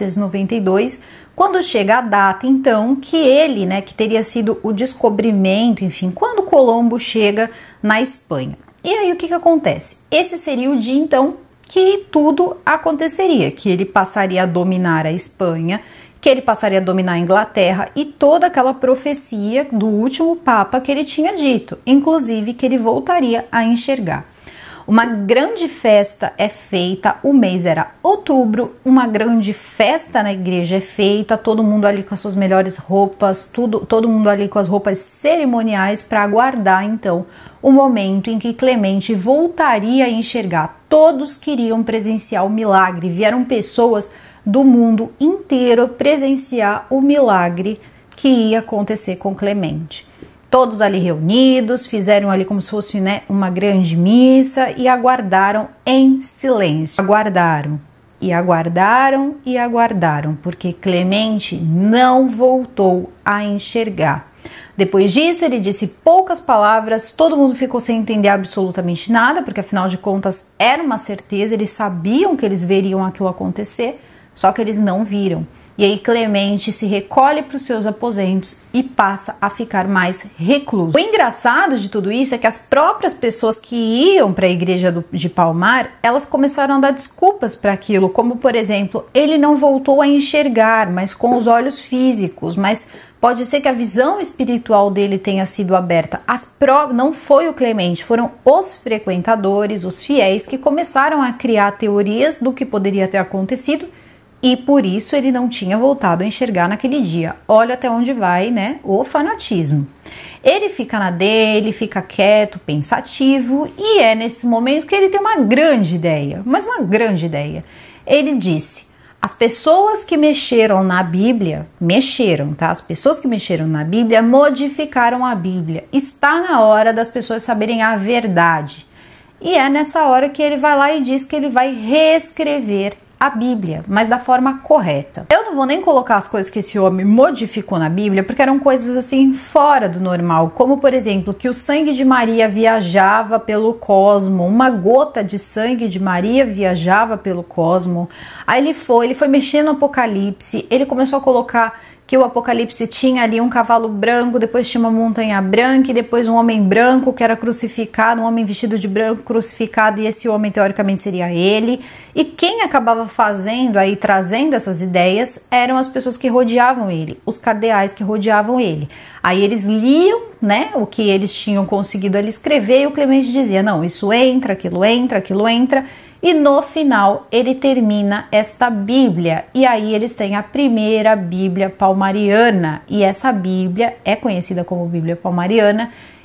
1992, quando chega a data, então, que ele, né, que teria sido o descobrimento, enfim, quando Colombo chega na Espanha. E aí o que acontece? Esse seria o dia, então, que tudo aconteceria, que ele passaria a dominar a Espanha, que ele passaria a dominar a Inglaterra e toda aquela profecia do último Papa que ele tinha dito, inclusive que ele voltaria a enxergar. Uma grande festa é feita, o mês era outubro, uma grande festa na igreja é feita, todo mundo ali com as suas melhores roupas, todo mundo ali com as roupas cerimoniais para aguardar então o momento em que Clemente voltaria a enxergar. Todos queriam presenciar o milagre, vieram pessoas do mundo inteiro presenciar o milagre que ia acontecer com Clemente. Todos ali reunidos, fizeram ali como se fosse, né, uma grande missa e aguardaram em silêncio. Aguardaram e aguardaram e aguardaram, porque Clemente não voltou a enxergar. Depois disso, ele disse poucas palavras, todo mundo ficou sem entender absolutamente nada, porque afinal de contas era uma certeza, eles sabiam que eles veriam aquilo acontecer, só que eles não viram. E aí Clemente se recolhe para os seus aposentos e passa a ficar mais recluso. O engraçado de tudo isso é que as próprias pessoas que iam para a igreja de Palmar, elas começaram a dar desculpas para aquilo, como por exemplo, ele não voltou a enxergar, mas com os olhos físicos, mas pode ser que a visão espiritual dele tenha sido aberta. Não foi o Clemente, foram os frequentadores, os fiéis, que começaram a criar teorias do que poderia ter acontecido, e por isso ele não tinha voltado a enxergar naquele dia. Olha até onde vai, né, o fanatismo. Ele fica na dele, fica quieto, pensativo, e é nesse momento que ele tem uma grande ideia, mas uma grande ideia. Ele disse, as pessoas que mexeram na Bíblia, tá? As pessoas que mexeram na Bíblia modificaram a Bíblia. Está na hora das pessoas saberem a verdade. E é nessa hora que ele vai lá e diz que ele vai reescrever a Bíblia, mas da forma correta. Eu não vou nem colocar as coisas que esse homem modificou na Bíblia, porque eram coisas assim fora do normal, como por exemplo, que o sangue de Maria viajava pelo cosmo, uma gota de sangue de Maria viajava pelo cosmo. Aí ele foi mexendo no Apocalipse, ele começou a colocar que o Apocalipse tinha ali um cavalo branco, depois tinha uma montanha branca e depois um homem branco que era crucificado, um homem vestido de branco crucificado, e esse homem teoricamente seria ele. E quem acabava fazendo aí, trazendo essas ideias, eram as pessoas que rodeavam ele, os cardeais que rodeavam ele. Aí eles liam, né, o que eles tinham conseguido ali escrever, e o Clemente dizia, não, isso entra, aquilo entra, aquilo entra. E no final ele termina esta Bíblia, e aí eles têm a primeira Bíblia palmariana, e essa Bíblia é conhecida como Bíblia palmariana,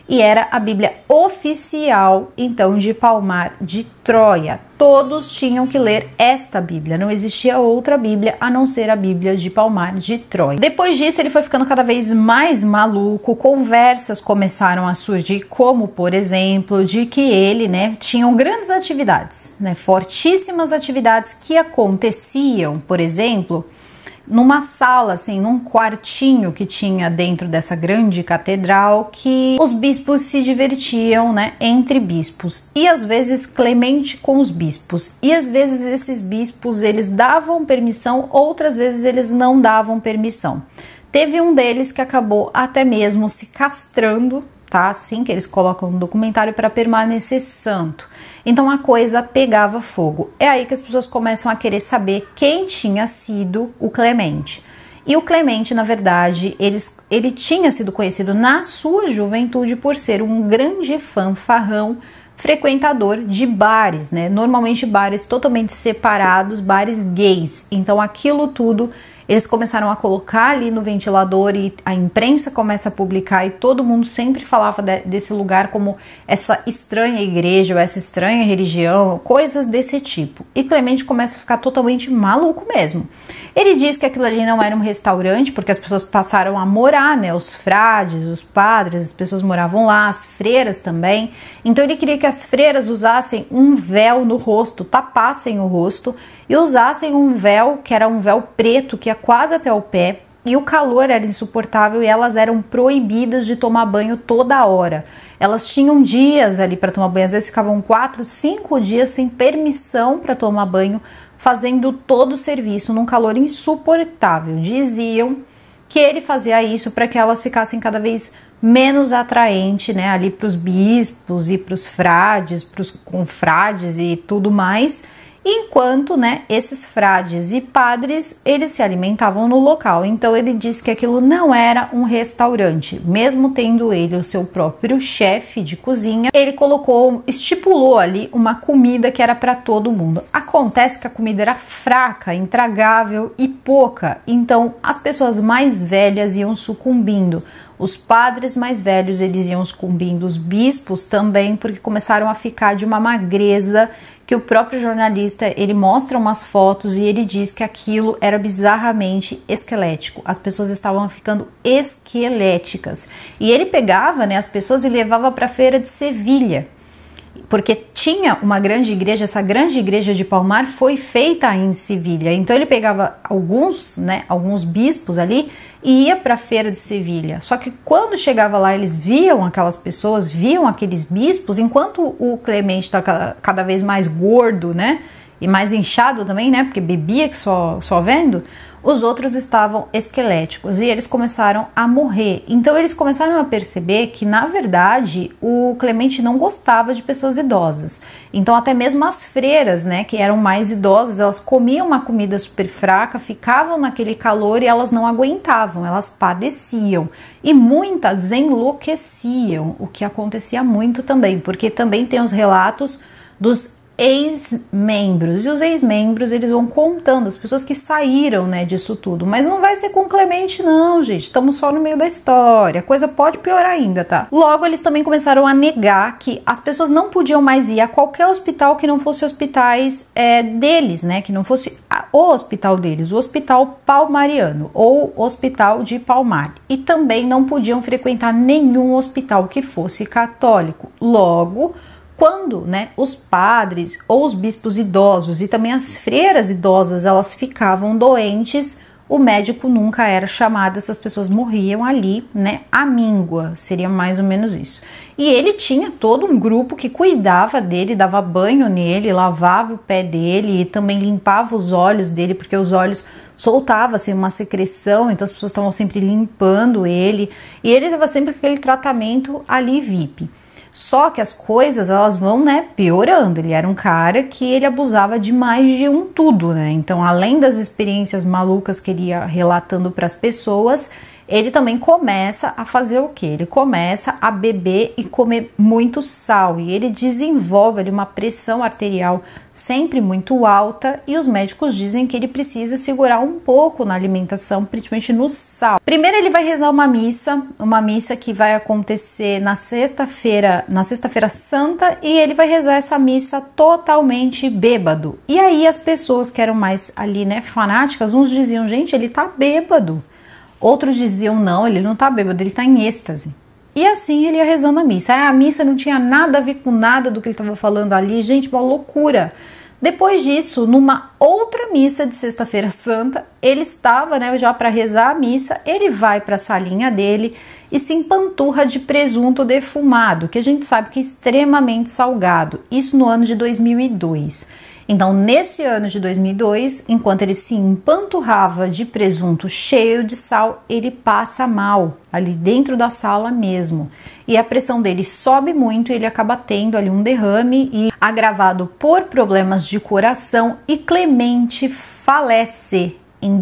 e era a Bíblia oficial, então, de Palmar de Troia. Todos tinham que ler esta Bíblia, não existia outra Bíblia a não ser a Bíblia de Palmar de Troia. Depois disso, ele foi ficando cada vez mais maluco, conversas começaram a surgir, como, por exemplo, de que ele, né, tinham grandes atividades, né, fortíssimas atividades que aconteciam, por exemplo, numa sala, assim, num quartinho que tinha dentro dessa grande catedral, que os bispos se divertiam, né, entre bispos, e às vezes Clemente com os bispos, e às vezes esses bispos eles davam permissão, outras vezes eles não davam permissão. Teve um deles que acabou até mesmo se castrando, tá, assim que eles colocam no documentário, para permanecer santo. Então a coisa pegava fogo. É aí que as pessoas começam a querer saber quem tinha sido o Clemente. E o Clemente, na verdade, ele tinha sido conhecido na sua juventude por ser um grande fanfarrão, frequentador de bares, né? Normalmente bares totalmente separados, bares gays. Então aquilo tudo eles começaram a colocar ali no ventilador e a imprensa começa a publicar e todo mundo sempre falava desse lugar como essa estranha igreja ou essa estranha religião, coisas desse tipo. E Clemente começa a ficar totalmente maluco mesmo. Ele diz que aquilo ali não era um restaurante, porque as pessoas passaram a morar, né? Os frades, os padres, as pessoas moravam lá, as freiras também. Então ele queria que as freiras usassem um véu no rosto, tapassem o rosto e usassem um véu que era um véu preto, que ia quase até o pé, e o calor era insuportável e elas eram proibidas de tomar banho toda hora. Elas tinham dias ali para tomar banho, às vezes ficavam 4, 5 dias sem permissão para tomar banho, fazendo todo o serviço num calor insuportável. Diziam que ele fazia isso para que elas ficassem cada vez menos atraente, né, ali para os bispos e para os frades, para os confrades e tudo mais, enquanto, né, esses frades e padres, eles se alimentavam no local. Então ele disse que aquilo não era um restaurante, mesmo tendo ele o seu próprio chefe de cozinha, ele estipulou ali uma comida que era para todo mundo. Acontece que a comida era fraca, intragável e pouca, então as pessoas mais velhas iam sucumbindo. Os padres mais velhos, eles iam sucumbindo, os bispos também, porque começaram a ficar de uma magreza que o próprio jornalista, ele mostra umas fotos e ele diz que aquilo era bizarramente esquelético. As pessoas estavam ficando esqueléticas. E ele pegava, né, as pessoas e levava para a feira de Sevilha, porque tinha uma grande igreja, essa grande igreja de Palmar foi feita em Sevilha. Então ele pegava alguns bispos ali e ia para a feira de Sevilha. Só que quando chegava lá, eles viam aquelas pessoas, viam aqueles bispos, enquanto o Clemente estava cada vez mais gordo, né? E mais inchado também, né? Porque bebia que só vendo. Os outros estavam esqueléticos e eles começaram a morrer. Então eles começaram a perceber que, na verdade, o Clemente não gostava de pessoas idosas. Então até mesmo as freiras, né, que eram mais idosas, elas comiam uma comida super fraca, ficavam naquele calor e elas não aguentavam, elas padeciam. E muitas enlouqueciam, o que acontecia muito também, porque também tem os relatos dos ex-membros, e os ex-membros eles vão contando as pessoas que saíram, né, disso tudo, mas não vai ser com Clemente não, gente, estamos só no meio da história, a coisa pode piorar ainda, tá? Logo eles também começaram a negar que as pessoas não podiam mais ir a qualquer hospital que não fosse hospitais deles, né, que não fosse o hospital deles, o hospital palmariano ou hospital de Palmar, e também não podiam frequentar nenhum hospital que fosse católico. Logo, quando, né, os padres ou os bispos idosos e também as freiras idosas, elas ficavam doentes, o médico nunca era chamado, essas pessoas morriam ali, né, à míngua, seria mais ou menos isso. E ele tinha todo um grupo que cuidava dele, dava banho nele, lavava o pé dele e também limpava os olhos dele, porque os olhos soltavam assim, uma secreção, então as pessoas estavam sempre limpando ele, e ele estava sempre com aquele tratamento ali VIP. Só que as coisas, elas vão, né, piorando. Ele era um cara que ele abusava demais de um tudo, né? Então, além das experiências malucas que ele ia relatando para as pessoas, ele também começa a fazer o quê? Ele começa a beber e comer muito sal, e ele desenvolve ali uma pressão arterial sempre muito alta, e os médicos dizem que ele precisa segurar um pouco na alimentação, principalmente no sal. Primeiro ele vai rezar uma missa que vai acontecer na sexta-feira santa, e ele vai rezar essa missa totalmente bêbado. E aí as pessoas que eram mais ali, né, fanáticas, uns diziam, gente, ele tá bêbado. Outros diziam, não, ele não tá bêbado, ele tá em êxtase. E assim ele ia rezando a missa. A missa não tinha nada a ver com nada do que ele estava falando ali. Gente, uma loucura. Depois disso, numa outra missa de sexta-feira santa, ele estava, né, já para rezar a missa, ele vai para a salinha dele e se empanturra de presunto defumado, que a gente sabe que é extremamente salgado. Isso no ano de 2002. Então, nesse ano de 2002, enquanto ele se empanturrava de presunto cheio de sal, ele passa mal, ali dentro da sala mesmo. E a pressão dele sobe muito, ele acaba tendo ali um derrame, e agravado por problemas de coração, e Clemente falece em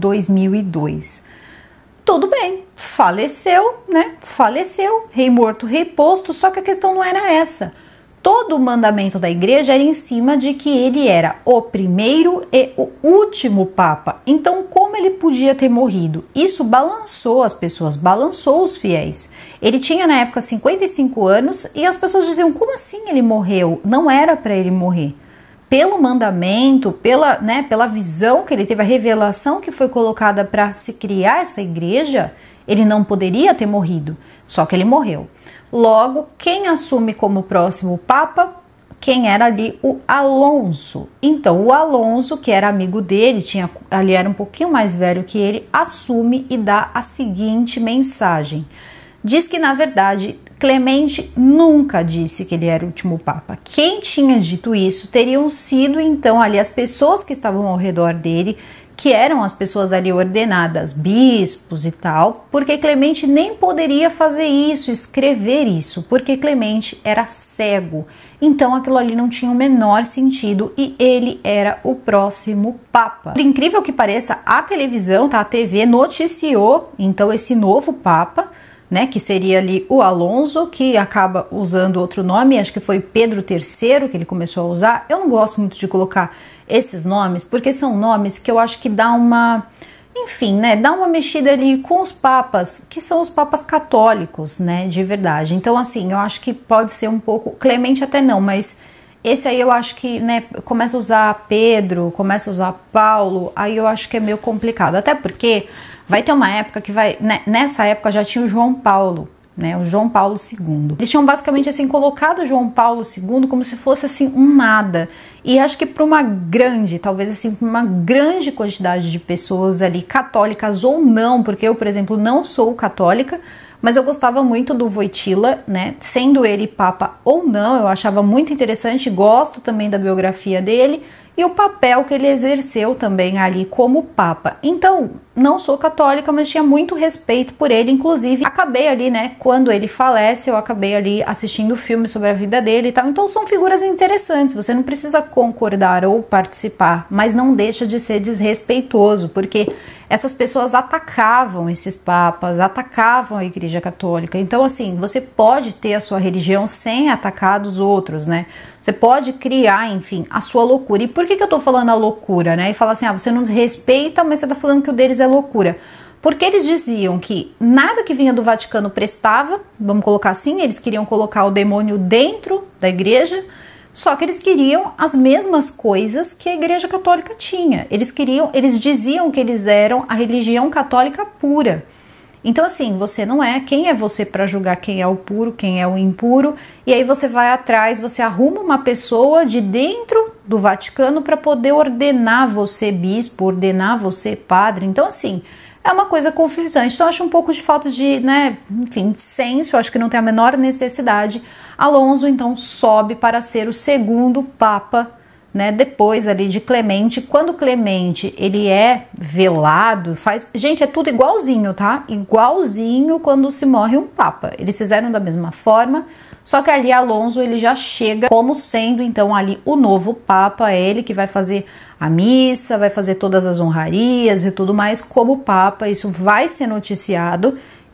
2002. Tudo bem, faleceu, né? Faleceu, rei morto, rei posto, só que a questão não era essa. Todo o mandamento da igreja era em cima de que ele era o primeiro e o último papa. Então, como ele podia ter morrido? Isso balançou as pessoas, balançou os fiéis. Ele tinha na época 55 anos e as pessoas diziam, como assim ele morreu? Não era para ele morrer. Pelo mandamento, pela visão que ele teve, a revelação que foi colocada para se criar essa igreja, ele não poderia ter morrido, só que ele morreu. Logo, quem assume como próximo papa? Quem era ali? O Alonso. Então, o Alonso, que era amigo dele, ali era um pouquinho mais velho que ele, assume e dá a seguinte mensagem. Diz que, na verdade, Clemente nunca disse que ele era o último papa. Quem tinha dito isso teriam sido, então, ali as pessoas que estavam ao redor dele, que eram as pessoas ali ordenadas, bispos e tal, porque Clemente nem poderia fazer isso, escrever isso, porque Clemente era cego. Então aquilo ali não tinha o menor sentido e ele era o próximo papa. Por incrível que pareça, a televisão, a TV noticiou então esse novo papa, né, que seria ali o Alonso, que acaba usando outro nome, acho que foi Pedro III que ele começou a usar. Eu não gosto muito de colocar esses nomes, porque são nomes que eu acho que dá uma, enfim, né, dá uma mexida ali com os papas, que são os papas católicos, né, de verdade. Então, assim, eu acho que pode ser um pouco, Clemente até não, mas esse aí eu acho que, né, começa a usar Pedro, começa a usar Paulo, aí eu acho que é meio complicado, até porque vai ter uma época que vai, né, nessa época já tinha o João Paulo, né, o João Paulo II. Eles tinham basicamente assim colocado o João Paulo II como se fosse assim um nada. E acho que para uma grande, talvez assim, para uma grande quantidade de pessoas ali, católicas ou não, porque eu, por exemplo, não sou católica, mas eu gostava muito do Wojtyła, né, sendo ele papa ou não, eu achava muito interessante, gosto também da biografia dele e o papel que ele exerceu também ali como papa. Então, não sou católica, mas tinha muito respeito por ele, inclusive acabei ali, né, quando ele falece, eu acabei ali assistindo filmes sobre a vida dele e tal. Então são figuras interessantes, você não precisa concordar ou participar, mas não deixa de ser desrespeitoso, porque essas pessoas atacavam esses papas, atacavam a Igreja Católica. Então, assim, você pode ter a sua religião sem atacar dos outros, né? Você pode criar, enfim, a sua loucura. E por que eu tô falando a loucura, né? E falar assim, você não desrespeita, mas você tá falando que o deles é loucura. Porque eles diziam que nada que vinha do Vaticano prestava, vamos colocar assim, eles queriam colocar o demônio dentro da igreja, só que eles queriam as mesmas coisas que a Igreja Católica tinha. Eles diziam que eles eram a religião católica pura. Então, assim, você não é, quem é você para julgar quem é o puro, quem é o impuro? E aí você vai atrás, você arruma uma pessoa de dentro do Vaticano para poder ordenar você bispo, ordenar você padre. Então, assim, é uma coisa conflitante. Então, eu acho um pouco de falta de, né, enfim, de senso, eu acho que não tem a menor necessidade. Alonso, então, sobe para ser o segundo papa, né, depois ali de Clemente. Quando Clemente, ele é velado, gente, é tudo igualzinho, tá? Igualzinho quando se morre um papa. Eles fizeram da mesma forma, só que ali Alonso, ele já chega como sendo, então, ali o novo papa, ele que vai fazer a missa, vai fazer todas as honrarias e tudo mais como papa. Isso vai ser noticiado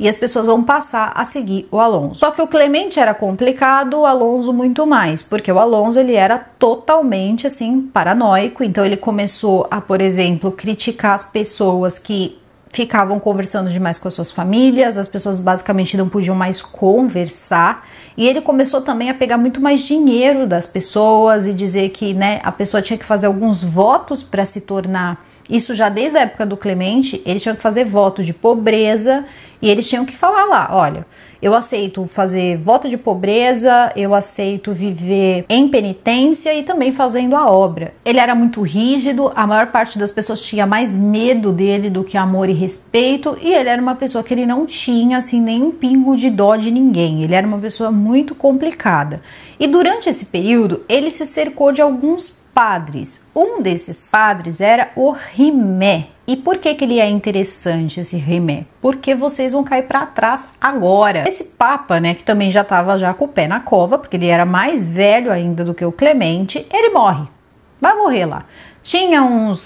e as pessoas vão passar a seguir o Alonso. Só que o Clemente era complicado, o Alonso muito mais, porque o Alonso ele era totalmente assim paranoico, então ele começou a, por exemplo, criticar as pessoas que ficavam conversando demais com as suas famílias, as pessoas basicamente não podiam mais conversar, e ele começou também a pegar muito mais dinheiro das pessoas e dizer que, né, a pessoa tinha que fazer alguns votos para se tornar, isso já desde a época do Clemente, eles tinham que fazer voto de pobreza e eles tinham que falar lá, olha, eu aceito fazer voto de pobreza, eu aceito viver em penitência e também fazendo a obra. Ele era muito rígido, a maior parte das pessoas tinha mais medo dele do que amor e respeito, e ele era uma pessoa que ele não tinha assim nenhum pingo de dó de ninguém, ele era uma pessoa muito complicada. E durante esse período, ele se cercou de alguns padres. Um desses padres era o Rimé. E por que ele é interessante, esse Rimé? Porque vocês vão cair para trás agora. Esse papa, né, que também já estava já com o pé na cova, porque ele era mais velho ainda do que o Clemente, ele morre. Vai morrer lá. Tinha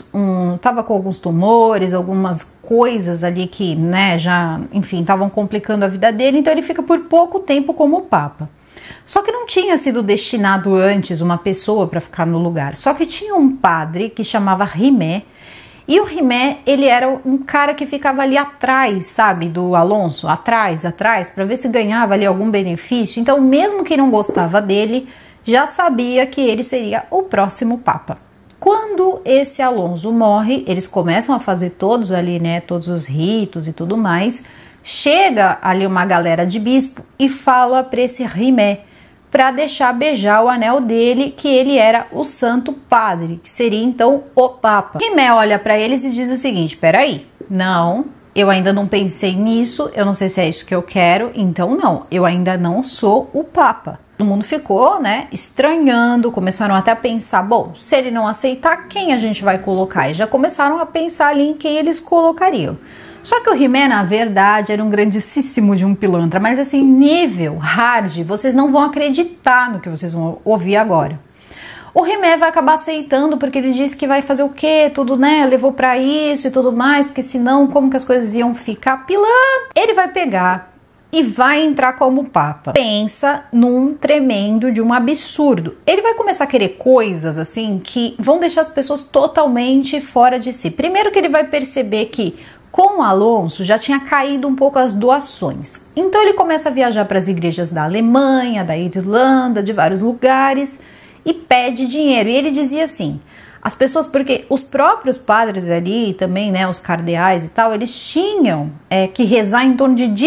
tava com alguns tumores, algumas coisas ali que, né, já, enfim, estavam complicando a vida dele, então ele fica por pouco tempo como papa. Só que não tinha sido destinado antes uma pessoa para ficar no lugar. Só que tinha um padre que chamava Rimé. E o Rimé, ele era um cara que ficava ali atrás, sabe, do Alonso, atrás, para ver se ganhava ali algum benefício. Então, mesmo quem não gostava dele, já sabia que ele seria o próximo papa. Quando esse Alonso morre, eles começam a fazer todos ali, né, todos os ritos e tudo mais. Chega ali uma galera de bispo e fala para esse Rimé para deixar beijar o anel dele, que ele era o santo padre, que seria então o papa. Rimé olha para eles e diz o seguinte, peraí, não, eu ainda não pensei nisso, eu não sei se é isso que eu quero, então não, eu ainda não sou o papa. Todo mundo ficou, né, estranhando, começaram até a pensar, bom, se ele não aceitar, quem a gente vai colocar? E já começaram a pensar ali em quem eles colocariam. Só que o Rimé, na verdade, era um grandíssimo de um pilantra, mas assim, nível hard, vocês não vão acreditar no que vocês vão ouvir agora. O Rimé vai acabar aceitando porque ele disse que vai fazer o quê? Tudo, né, levou pra isso e tudo mais, porque senão como que as coisas iam ficar? Pilantra! Ele vai pegar e vai entrar como papa. Pensa num tremendo de um absurdo. Ele vai começar a querer coisas assim que vão deixar as pessoas totalmente fora de si. Primeiro que ele vai perceber que com o Alonso já tinha caído um pouco as doações. Então ele começa a viajar para as igrejas da Alemanha, da Irlanda, de vários lugares e pede dinheiro. E ele dizia assim, as pessoas, porque os próprios padres ali também, né, os cardeais e tal, eles tinham que rezar em torno de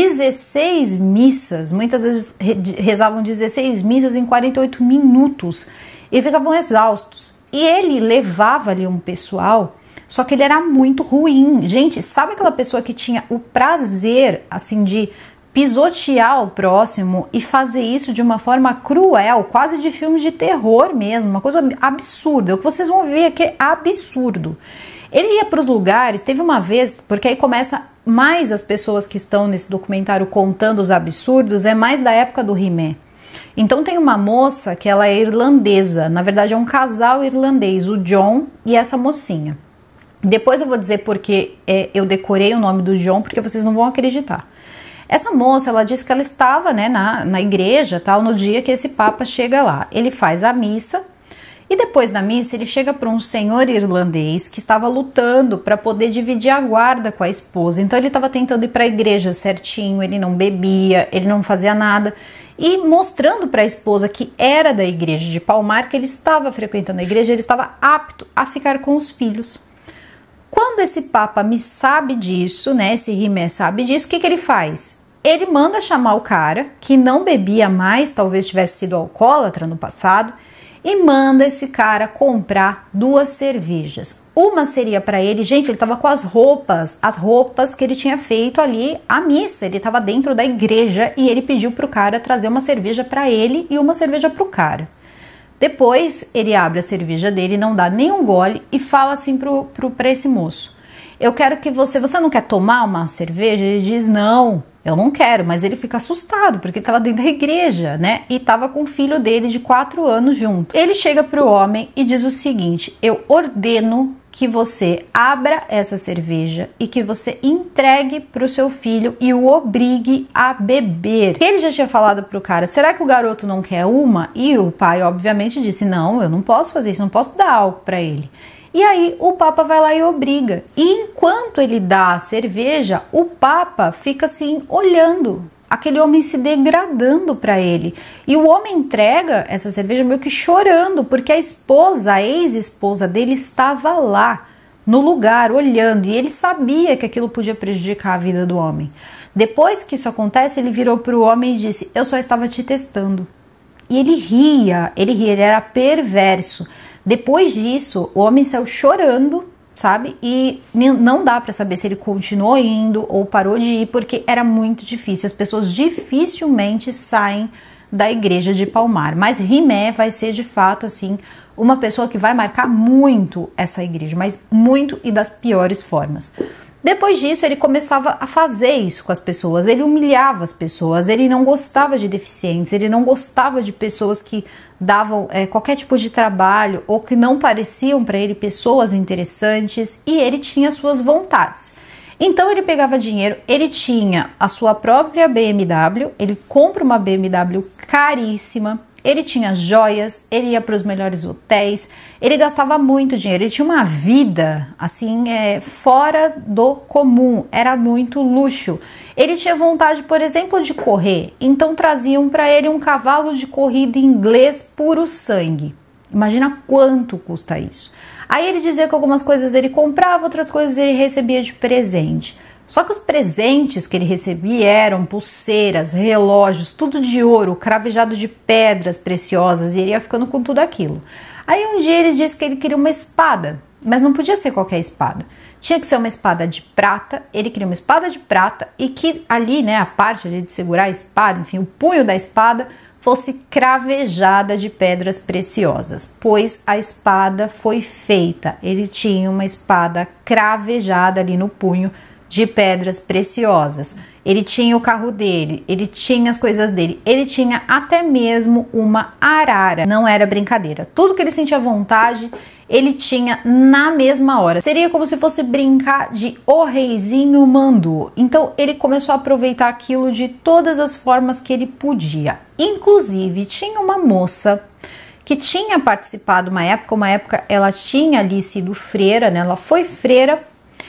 16 missas, muitas vezes rezavam 16 missas em 48 minutos e ficavam exaustos. E ele levava ali um pessoal, só que ele era muito ruim. Gente, sabe aquela pessoa que tinha o prazer, assim, de pisotear o próximo e fazer isso de uma forma cruel, quase de filme de terror mesmo, uma coisa absurda. O que vocês vão ver aqui é absurdo. Ele ia para os lugares, teve uma vez, porque aí começa mais as pessoas que estão nesse documentário contando os absurdos, é mais da época do Rimé. Então tem uma moça que ela é irlandesa, na verdade é um casal irlandês, o John e essa mocinha. Depois eu vou dizer porque eu decorei o nome do John, porque vocês não vão acreditar. Essa moça, ela disse que ela estava, né, na igreja, tal, no dia que esse papa chega lá. Ele faz a missa e depois da missa ele chega para um senhor irlandês que estava lutando para poder dividir a guarda com a esposa. Então ele estava tentando ir para a igreja certinho, ele não bebia, ele não fazia nada. E mostrando para a esposa que era da igreja de Palmar, que ele estava frequentando a igreja, ele estava apto a ficar com os filhos. Quando esse papa me sabe disso, né, esse Rimé sabe disso, o que ele faz? Ele manda chamar o cara, que não bebia mais, talvez tivesse sido alcoólatra no passado, e manda esse cara comprar 2 cervejas. Uma seria para ele, gente, ele estava com as roupas que ele tinha feito ali à missa, ele estava dentro da igreja e ele pediu para o cara trazer uma cerveja para ele e uma cerveja para o cara. Depois ele abre a cerveja dele, não dá nenhum gole e fala assim para esse moço, eu quero que você não quer tomar uma cerveja? Ele diz, não, eu não quero, mas ele fica assustado, porque ele estava dentro da igreja, né, e estava com o filho dele de 4 anos junto. Ele chega para o homem e diz o seguinte, eu ordeno que você abra essa cerveja e que você entregue para o seu filho e o obrigue a beber. Ele já tinha falado pro cara, será que o garoto não quer uma? E o pai obviamente disse, não, eu não posso fazer isso, não posso dar algo para ele. E aí o Papa vai lá e obriga. E enquanto ele dá a cerveja, o Papa fica assim olhando aquele homem se degradando para ele. E o homem entrega essa cerveja meio que chorando, porque a esposa, a ex-esposa dele estava lá, no lugar, olhando. E ele sabia que aquilo podia prejudicar a vida do homem. Depois que isso acontece, ele virou para o homem e disse, eu só estava te testando. E ele ria, ele era perverso. Depois disso, o homem saiu chorando, sabe? E não dá para saber se ele continuou indo ou parou de ir, porque era muito difícil. As pessoas dificilmente saem da igreja de Palmar. Mas Rimé vai ser, de fato, assim, uma pessoa que vai marcar muito essa igreja, mas muito e das piores formas. Depois disso, ele começava a fazer isso com as pessoas, ele humilhava as pessoas, ele não gostava de deficientes, ele não gostava de pessoas que davam qualquer tipo de trabalho ou que não pareciam para ele pessoas interessantes, e ele tinha suas vontades. Então ele pegava dinheiro, ele tinha a sua própria BMW, ele compra uma BMW caríssima, ele tinha joias, ele ia para os melhores hotéis, ele gastava muito dinheiro, ele tinha uma vida assim fora do comum, era muito luxo. Ele tinha vontade, por exemplo, de correr, então traziam para ele um cavalo de corrida inglês puro sangue. Imagina quanto custa isso. Aí ele dizia que algumas coisas ele comprava, outras coisas ele recebia de presente. Só que os presentes que ele recebia eram pulseiras, relógios, tudo de ouro, cravejado de pedras preciosas, e ele ia ficando com tudo aquilo. Aí um dia ele disse que ele queria uma espada, mas não podia ser qualquer espada. Tinha que ser uma espada de prata, ele queria uma espada de prata e que ali, né, a parte ali de segurar a espada, enfim, o punho da espada fosse cravejada de pedras preciosas, pois a espada foi feita. Ele tinha uma espada cravejada ali no punho de pedras preciosas. Ele tinha o carro dele, ele tinha as coisas dele, ele tinha até mesmo uma arara. Não era brincadeira. Tudo que ele sentia vontade, ele tinha na mesma hora. Seria como se fosse brincar de o reizinho mandou. Então ele começou a aproveitar aquilo de todas as formas que ele podia. Inclusive tinha uma moça que tinha participado uma época ela tinha ali sido freira, né? Ela foi freira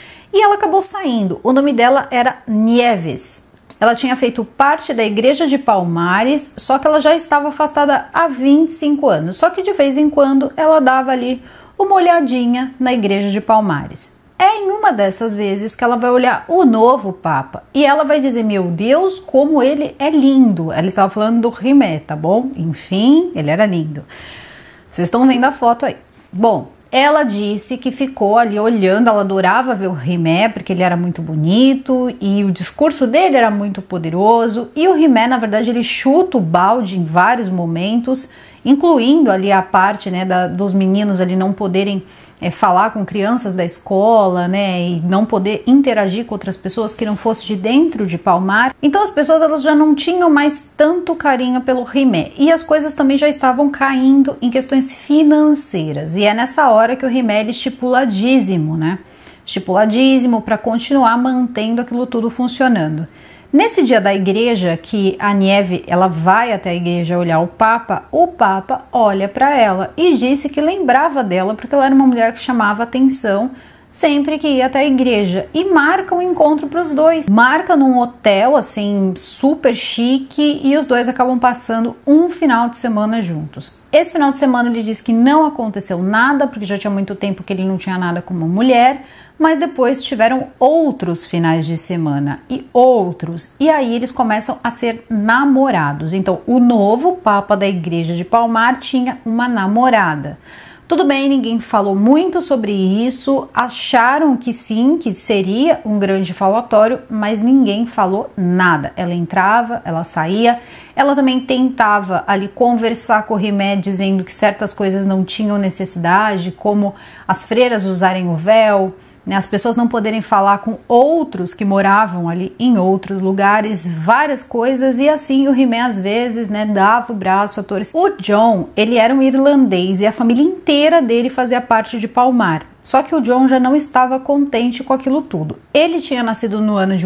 e ela acabou saindo. O nome dela era Nieves. Ela tinha feito parte da igreja de Palmares, só que ela já estava afastada há 25 anos. Só que de vez em quando ela dava ali uma olhadinha na igreja de Palmares. É em uma dessas vezes que ela vai olhar o novo Papa e ela vai dizer, meu Deus, como ele é lindo. Ela estava falando do Rimé, tá bom? Enfim, ele era lindo. Vocês estão vendo a foto aí. Bom, ela disse que ficou ali olhando, ela adorava ver o Rimé porque ele era muito bonito e o discurso dele era muito poderoso. E o Rimé, na verdade, ele chuta o balde em vários momentos, incluindo ali a parte, né, dos meninos ali não poderem falar com crianças da escola, né, e não poder interagir com outras pessoas que não fosse de dentro de Palmar. Então as pessoas elas já não tinham mais tanto carinho pelo Rimé e as coisas também já estavam caindo em questões financeiras. E é nessa hora que o Rimé ele estipula dízimo, né? Estipula dízimo para continuar mantendo aquilo tudo funcionando. Nesse dia da igreja, que a Nieve ela vai até a igreja olhar o Papa olha para ela e disse que lembrava dela porque ela era uma mulher que chamava atenção sempre que ia até a igreja, e marca um encontro para os dois. Marca num hotel assim super chique e os dois acabam passando um final de semana juntos. Esse final de semana ele diz que não aconteceu nada porque já tinha muito tempo que ele não tinha nada com uma mulher, mas depois tiveram outros finais de semana e outros, e aí eles começam a ser namorados. Então o novo Papa da igreja de Palmar tinha uma namorada. Tudo bem, ninguém falou muito sobre isso, acharam que sim, que seria um grande falatório, mas ninguém falou nada. Ela entrava, ela saía, ela também tentava ali conversar com o Rimé, dizendo que certas coisas não tinham necessidade, como as freiras usarem o véu, né, as pessoas não poderem falar com outros que moravam ali em outros lugares, várias coisas, e assim o Rimé às vezes, né, dava o braço a torcer. O John, ele era um irlandês e a família inteira dele fazia parte de Palmar. Só que o John já não estava contente com aquilo tudo. Ele tinha nascido no ano de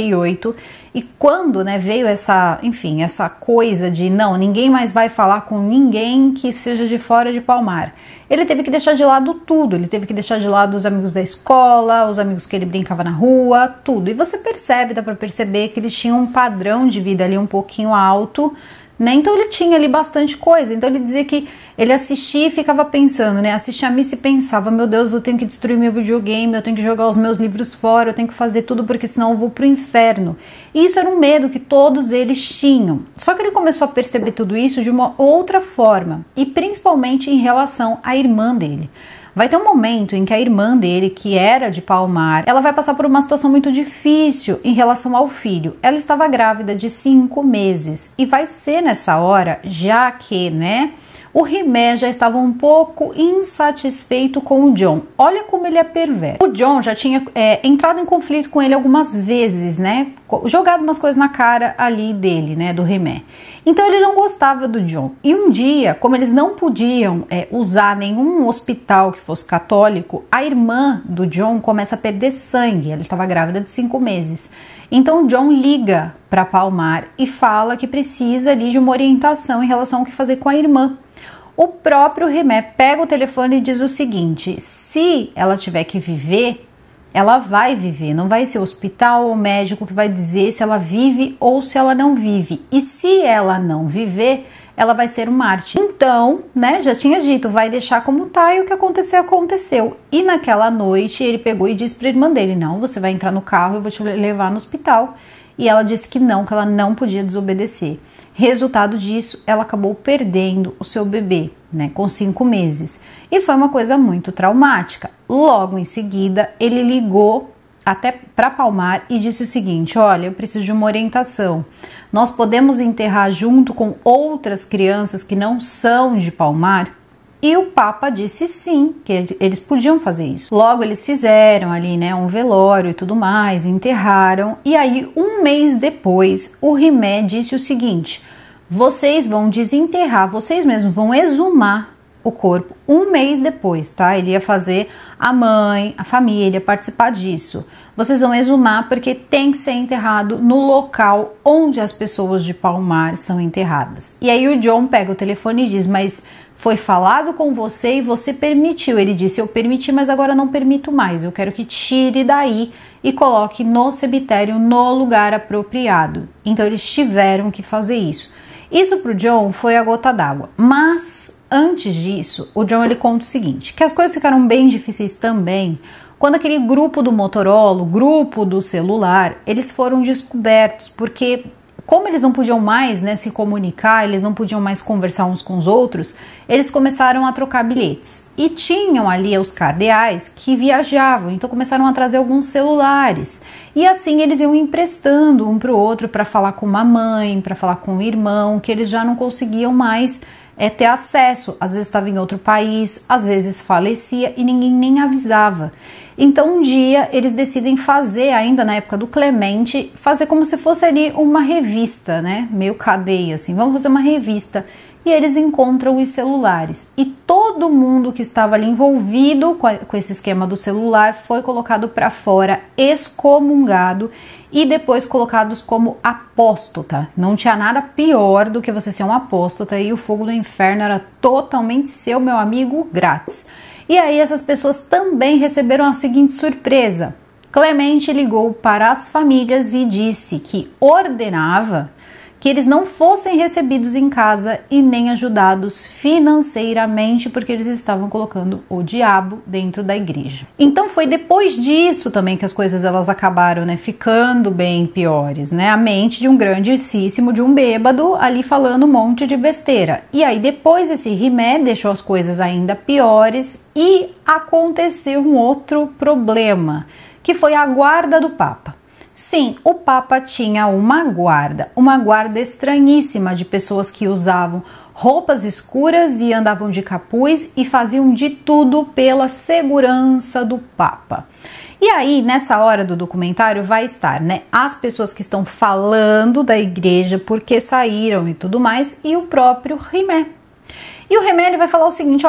88 e quando, né, veio essa, enfim, essa coisa de não, ninguém mais vai falar com ninguém que seja de fora de Palmar. Ele teve que deixar de lado tudo, ele teve que deixar de lado os amigos da escola, os amigos que ele brincava na rua, tudo. E você percebe, dá pra perceber que eles tinham um padrão de vida ali um pouquinho alto, né? Então ele tinha ali bastante coisa. Então ele dizia que ele assistia e ficava pensando, né? Assistia a missa e pensava, meu Deus, eu tenho que destruir meu videogame, eu tenho que jogar os meus livros fora, eu tenho que fazer tudo porque senão eu vou pro inferno. E isso era um medo que todos eles tinham. Só que ele começou a perceber tudo isso de uma outra forma, e principalmente em relação à irmã dele. Vai ter um momento em que a irmã dele, que era de Palmar, ela vai passar por uma situação muito difícil em relação ao filho. Ela estava grávida de 5 meses e vai ser nessa hora, já que, né, o Rimé já estava um pouco insatisfeito com o John. Olha como ele é perverso. O John já tinha entrado em conflito com ele algumas vezes, né? Jogado umas coisas na cara ali dele, né? Do Rimé. Então ele não gostava do John. E um dia, como eles não podiam usar nenhum hospital que fosse católico, a irmã do John começa a perder sangue. Ela estava grávida de 5 meses. Então o John liga para Palmar e fala que precisa ali de uma orientação em relação ao que fazer com a irmã. O próprio Rimé pega o telefone e diz o seguinte: se ela tiver que viver, ela vai viver, não vai ser o hospital ou o médico que vai dizer se ela vive ou se ela não vive. E se ela não viver, ela vai ser um mártir. Então, né, já tinha dito, vai deixar como tá, e o que aconteceu, aconteceu. E naquela noite ele pegou e disse para a irmã dele: não, você vai entrar no carro, eu vou te levar no hospital. E ela disse que ela não podia desobedecer. Resultado disso, ela acabou perdendo o seu bebê, né, com 5 meses. E foi uma coisa muito traumática. Logo em seguida, ele ligou até para Palmar e disse o seguinte: olha, eu preciso de uma orientação. Nós podemos enterrar junto com outras crianças que não são de Palmar? E o Papa disse sim, que eles podiam fazer isso. Logo eles fizeram ali, né, um velório e tudo mais, enterraram. E aí, um mês depois, o Rimé disse o seguinte: vocês vão desenterrar, vocês mesmos vão exumar o corpo um mês depois, tá? Ele ia fazer a mãe, a família participar disso. Vocês vão exumar porque tem que ser enterrado no local onde as pessoas de Palmar são enterradas. E aí o John pega o telefone e diz: mas foi falado com você e você permitiu. Ele disse: eu permiti, mas agora não permito mais. Eu quero que tire daí e coloque no cemitério, no lugar apropriado. Então eles tiveram que fazer isso. Isso pro John foi a gota d'água. Mas antes disso, o John ele conta o seguinte, que as coisas ficaram bem difíceis também quando aquele grupo do Motorola, o grupo do celular, eles foram descobertos, porque como eles não podiam mais, né, se comunicar, eles não podiam mais conversar uns com os outros, eles começaram a trocar bilhetes. E tinham ali os cardeais que viajavam, então começaram a trazer alguns celulares. E assim eles iam emprestando um para o outro para falar com uma mãe, para falar com um irmão, que eles já não conseguiam mais ter acesso. Às vezes estava em outro país, às vezes falecia e ninguém nem avisava. Então um dia eles decidem fazer, ainda na época do Clemente, fazer como se fosse ali uma revista, né? Meio cadeia assim, vamos fazer uma revista. E eles encontram os celulares. E todo mundo que estava ali envolvido com esse esquema do celular foi colocado para fora, excomungado e depois colocados como apóstata. Não tinha nada pior do que você ser um apóstata e o fogo do inferno era totalmente seu, meu amigo, grátis. E aí essas pessoas também receberam a seguinte surpresa. Clemente ligou para as famílias e disse que ordenava que eles não fossem recebidos em casa e nem ajudados financeiramente, porque eles estavam colocando o diabo dentro da igreja. Então foi depois disso também que as coisas elas acabaram, né, ficando bem piores, né? A mente de um grandíssimo, de um bêbado ali falando um monte de besteira. E aí depois esse Rimé deixou as coisas ainda piores e aconteceu um outro problema, que foi a guarda do Papa. Sim, o Papa tinha uma guarda estranhíssima de pessoas que usavam roupas escuras e andavam de capuz e faziam de tudo pela segurança do Papa. E aí, nessa hora do documentário vai estar, né, as pessoas que estão falando da igreja porque saíram e tudo mais, e o próprio Rimé. E o Rimé ele vai falar o seguinte: olha,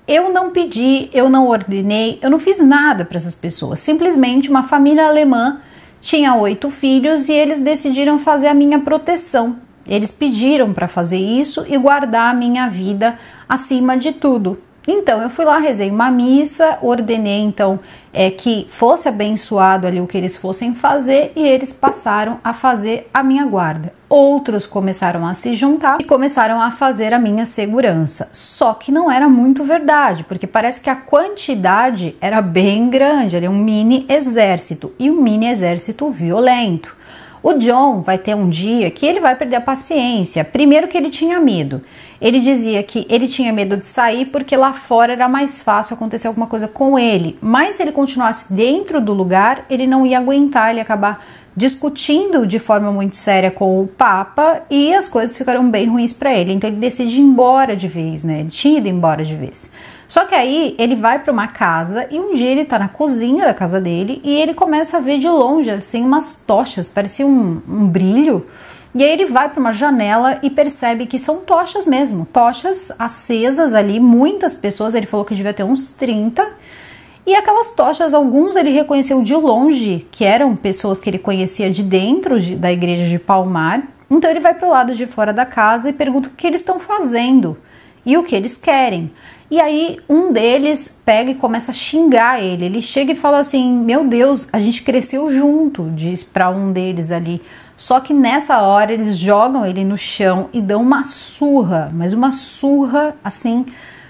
Eu não pedi, eu não ordenei, eu não fiz nada para essas pessoas. Simplesmente uma família alemã tinha 8 filhos e eles decidiram fazer a minha proteção. Eles pediram para fazer isso e guardar a minha vida acima de tudo. Então eu fui lá, rezei uma missa, ordenei então que fosse abençoado ali o que eles fossem fazer e eles passaram a fazer a minha guarda. Outros começaram a se juntar e começaram a fazer a minha segurança. Só que não era muito verdade, porque parece que a quantidade era bem grande, era um mini exército e um mini exército violento. O John vai ter um dia que ele vai perder a paciência. Primeiro que ele tinha medo. Ele dizia que ele tinha medo de sair porque lá fora era mais fácil acontecer alguma coisa com ele. Mas se ele continuasse dentro do lugar, ele não ia aguentar, ele ia acabar discutindo de forma muito séria com o Papa e as coisas ficaram bem ruins para ele. Então ele decide ir embora de vez, né? Ele tinha ido embora de vez. Só que aí ele vai para uma casa e um dia ele tá na cozinha da casa dele e ele começa a ver de longe assim umas tochas, parecia um brilho. E aí ele vai para uma janela e percebe que são tochas mesmo, tochas acesas ali, muitas pessoas, ele falou que devia ter uns 30. E aquelas tochas, alguns ele reconheceu de longe, que eram pessoas que ele conhecia de dentro da igreja de Palmar. Então ele vai para o lado de fora da casa e pergunta o que eles estão fazendo e o que eles querem. E aí um deles pega e começa a xingar ele. Ele chega e fala assim, meu Deus, a gente cresceu junto, diz para um deles ali. Só que nessa hora eles jogam ele no chão e dão uma surra, mas uma surra assim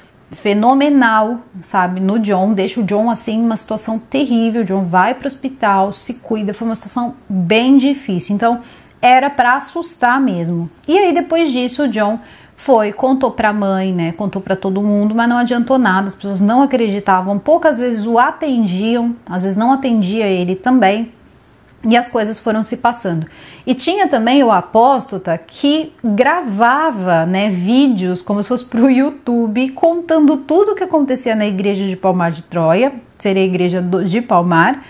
fenomenal, sabe, no John, deixa o John assim numa situação terrível. O John vai para o hospital, se cuida, foi uma situação bem difícil. Então era para assustar mesmo. E aí depois disso o John contou para a mãe, né, contou para todo mundo, mas não adiantou nada, as pessoas não acreditavam, poucas vezes o atendiam, às vezes não atendia ele também, e as coisas foram se passando. E tinha também o apóstata que gravava, né, vídeos como se fosse para o YouTube, contando tudo o que acontecia na igreja de Palmar de Troia, seria a igreja de Palmar,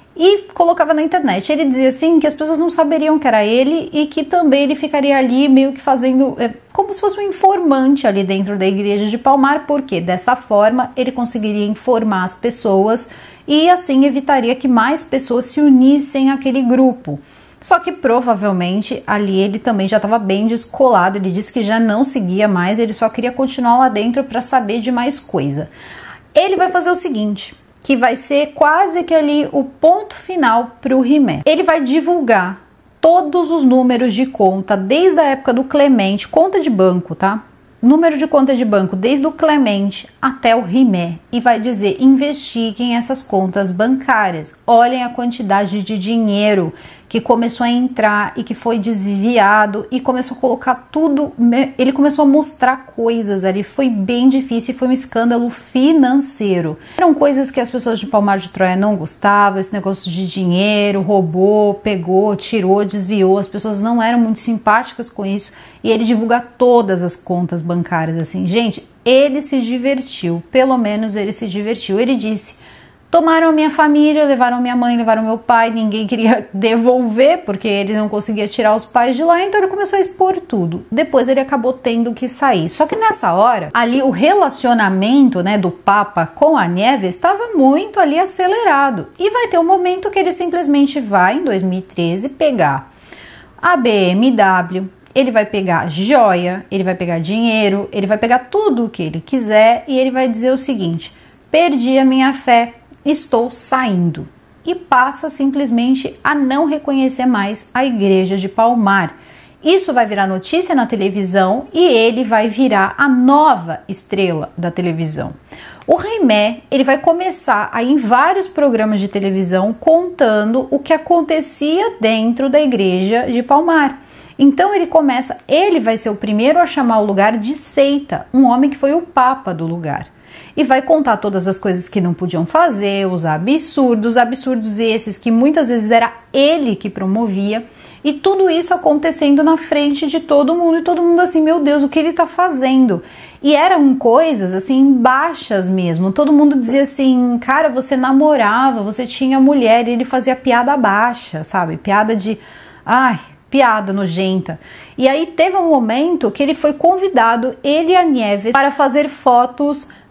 e colocava na internet. Ele dizia assim que as pessoas não saberiam que era ele e que também ele ficaria ali meio que fazendo como se fosse um informante ali dentro da igreja de Palmar, porque dessa forma ele conseguiria informar as pessoas e assim evitaria que mais pessoas se unissem àquele grupo. Só que provavelmente ali ele também já estava bem descolado, ele disse que já não seguia mais, ele só queria continuar lá dentro para saber de mais coisa. Ele vai fazer o seguinte, que vai ser quase que ali o ponto final para o He-Man. Ele vai divulgar todos os números de conta desde a época do Clemente, conta de banco, tá? Número de conta de banco desde o Clemente até o He-Man e vai dizer, investiguem essas contas bancárias, olhem a quantidade de dinheiro que começou a entrar e que foi desviado e começou a colocar tudo, ele começou a mostrar coisas ali, foi bem difícil, foi um escândalo financeiro. Eram coisas que as pessoas de Palmar de Troia não gostavam, esse negócio de dinheiro, roubou, pegou, tirou, desviou, as pessoas não eram muito simpáticas com isso e ele divulga todas as contas bancárias assim. Gente, ele se divertiu, pelo menos ele se divertiu. Ele disse, tomaram a minha família, levaram minha mãe, levaram meu pai, ninguém queria devolver porque ele não conseguia tirar os pais de lá, então ele começou a expor tudo. Depois ele acabou tendo que sair. Só que nessa hora, ali o relacionamento, né, do Papa com a Nieves estava muito ali acelerado. E vai ter um momento que ele simplesmente vai, em 2013, pegar a BMW, ele vai pegar joia, ele vai pegar dinheiro, ele vai pegar tudo o que ele quiser e ele vai dizer o seguinte, perdi a minha fé, estou saindo, e passa simplesmente a não reconhecer mais a igreja de Palmar. Isso vai virar notícia na televisão e ele vai virar a nova estrela da televisão. O He-Man, ele vai começar a ir em vários programas de televisão contando o que acontecia dentro da igreja de Palmar. Então ele vai ser o primeiro a chamar o lugar de seita, um homem que foi o papa do lugar. E vai contar todas as coisas que não podiam fazer, os absurdos esses que muitas vezes era ele que promovia, e tudo isso acontecendo na frente de todo mundo, e todo mundo assim, meu Deus, o que ele tá fazendo? E eram coisas assim, baixas mesmo, todo mundo dizia assim, cara, você namorava, você tinha mulher, e ele fazia piada baixa, sabe, piada de, piada nojenta. E aí teve um momento que ele foi convidado, ele e a Nieves, para fazer fotos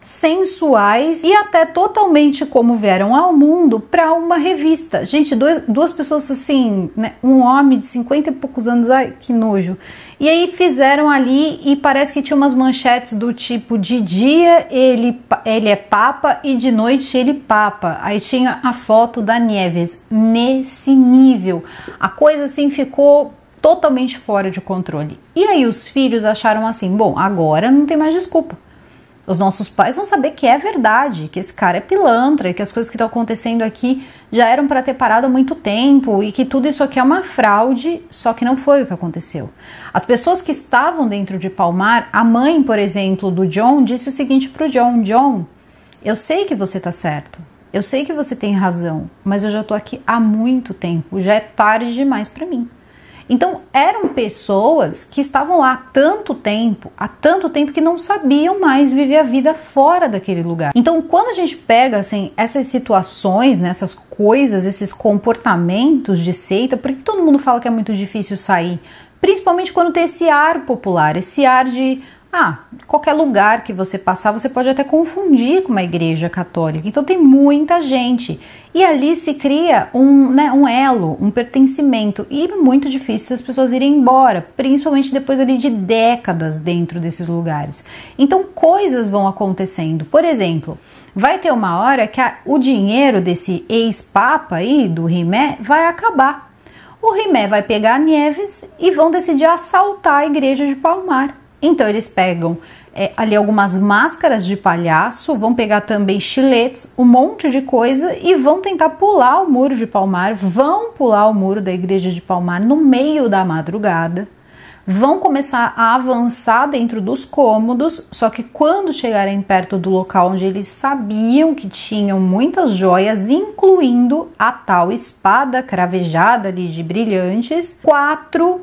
sensuais e até totalmente como vieram ao mundo para uma revista. Gente, duas pessoas assim, né? Um homem de 50 e poucos anos, ai que nojo. E aí fizeram ali e parece que tinha umas manchetes do tipo: de dia ele é papa e de noite ele papa. Aí tinha a foto da Nieves nesse nível. A coisa assim ficou totalmente fora de controle. E aí os filhos acharam assim: bom, agora não tem mais desculpa. Os nossos pais vão saber que é verdade, que esse cara é pilantra, que as coisas que estão acontecendo aqui já eram para ter parado há muito tempo e que tudo isso aqui é uma fraude, só que não foi o que aconteceu. As pessoas que estavam dentro de Palmar, a mãe, por exemplo, do John, disse o seguinte pro John: John, eu sei que você tá certo, eu sei que você tem razão, mas eu já tô aqui há muito tempo, já é tarde demais para mim. Então eram pessoas que estavam lá há tanto tempo que não sabiam mais viver a vida fora daquele lugar. Então quando a gente pega assim essas situações, né, essas coisas, esses comportamentos de seita, por que todo mundo fala que é muito difícil sair? Principalmente quando tem esse ar popular, esse ar de qualquer lugar que você passar, você pode até confundir com uma igreja católica. Então tem muita gente. E ali se cria um elo, um pertencimento. E é muito difícil as pessoas irem embora, principalmente depois ali de décadas dentro desses lugares. Então coisas vão acontecendo. Por exemplo, vai ter uma hora que o dinheiro desse ex-papa aí, do Rimé, vai acabar. O Rimé vai pegar a Nieves e vão decidir assaltar a igreja de Palmar. Então eles pegam ali algumas máscaras de palhaço, vão pegar também chiletes, um monte de coisa e vão tentar pular o muro de Palmar, vão pular o muro da igreja de Palmar no meio da madrugada, vão começar a avançar dentro dos cômodos, só que quando chegarem perto do local onde eles sabiam que tinham muitas joias, incluindo a tal espada cravejada ali de brilhantes, quatro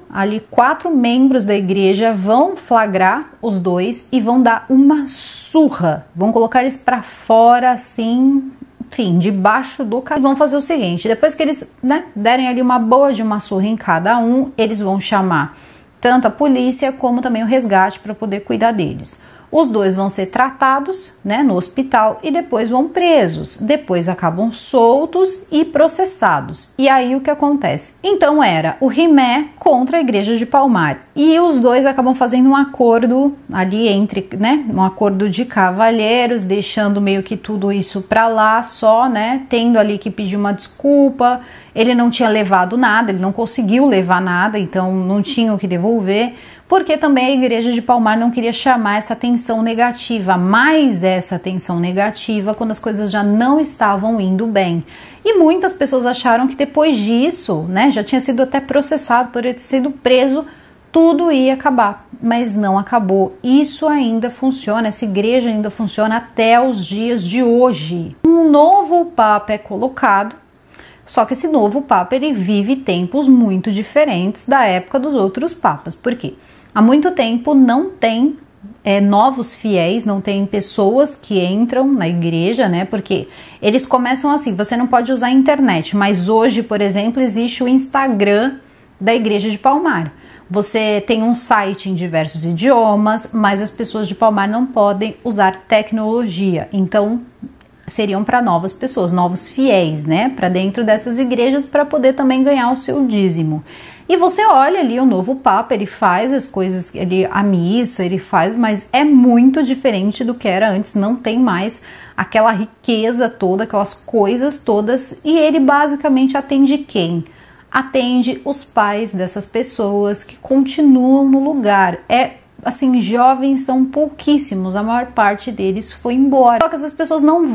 membros da igreja vão flagrar os dois e vão dar uma surra, vão colocar eles para fora assim, enfim, debaixo do carro. Vão fazer o seguinte: depois que eles derem ali uma boa de uma surra em cada um, eles vão chamar tanto a polícia como também o resgate para poder cuidar deles. Os dois vão ser tratados, no hospital e depois vão presos. Depois acabam soltos e processados. E aí o que acontece? Então era o Rimé contra a igreja de Palmar. E os dois acabam fazendo um acordo ali entre, um acordo de cavalheiros, deixando meio que tudo isso para lá só, tendo ali que pedir uma desculpa. Ele não tinha levado nada, ele não conseguiu levar nada, então não tinha o que devolver, porque também a igreja de Palmar não queria chamar essa atenção negativa, mais essa atenção negativa quando as coisas já não estavam indo bem. E muitas pessoas acharam que depois disso, já tinha sido até processado por ter sido preso, tudo ia acabar, mas não acabou. Isso ainda funciona, essa igreja ainda funciona até os dias de hoje. Um novo papa é colocado, só que esse novo papa ele vive tempos muito diferentes da época dos outros papas. Por quê? Há muito tempo não tem novos fiéis, não tem pessoas que entram na igreja, porque eles começam assim: você não pode usar a internet, mas hoje, por exemplo, existe o Instagram da igreja de Palmar. Você tem um site em diversos idiomas, mas as pessoas de Palmar não podem usar tecnologia. Então seriam para novas pessoas, novos fiéis, para dentro dessas igrejas, para poder também ganhar o seu dízimo. E você olha ali o novo papa, ele faz as coisas, a missa, ele faz, mas é muito diferente do que era antes, não tem mais aquela riqueza toda, aquelas coisas todas, e ele basicamente atende quem? Atende os pais dessas pessoas que continuam no lugar. Assim, jovens são pouquíssimos, a maior parte deles foi embora. Só que essas pessoas não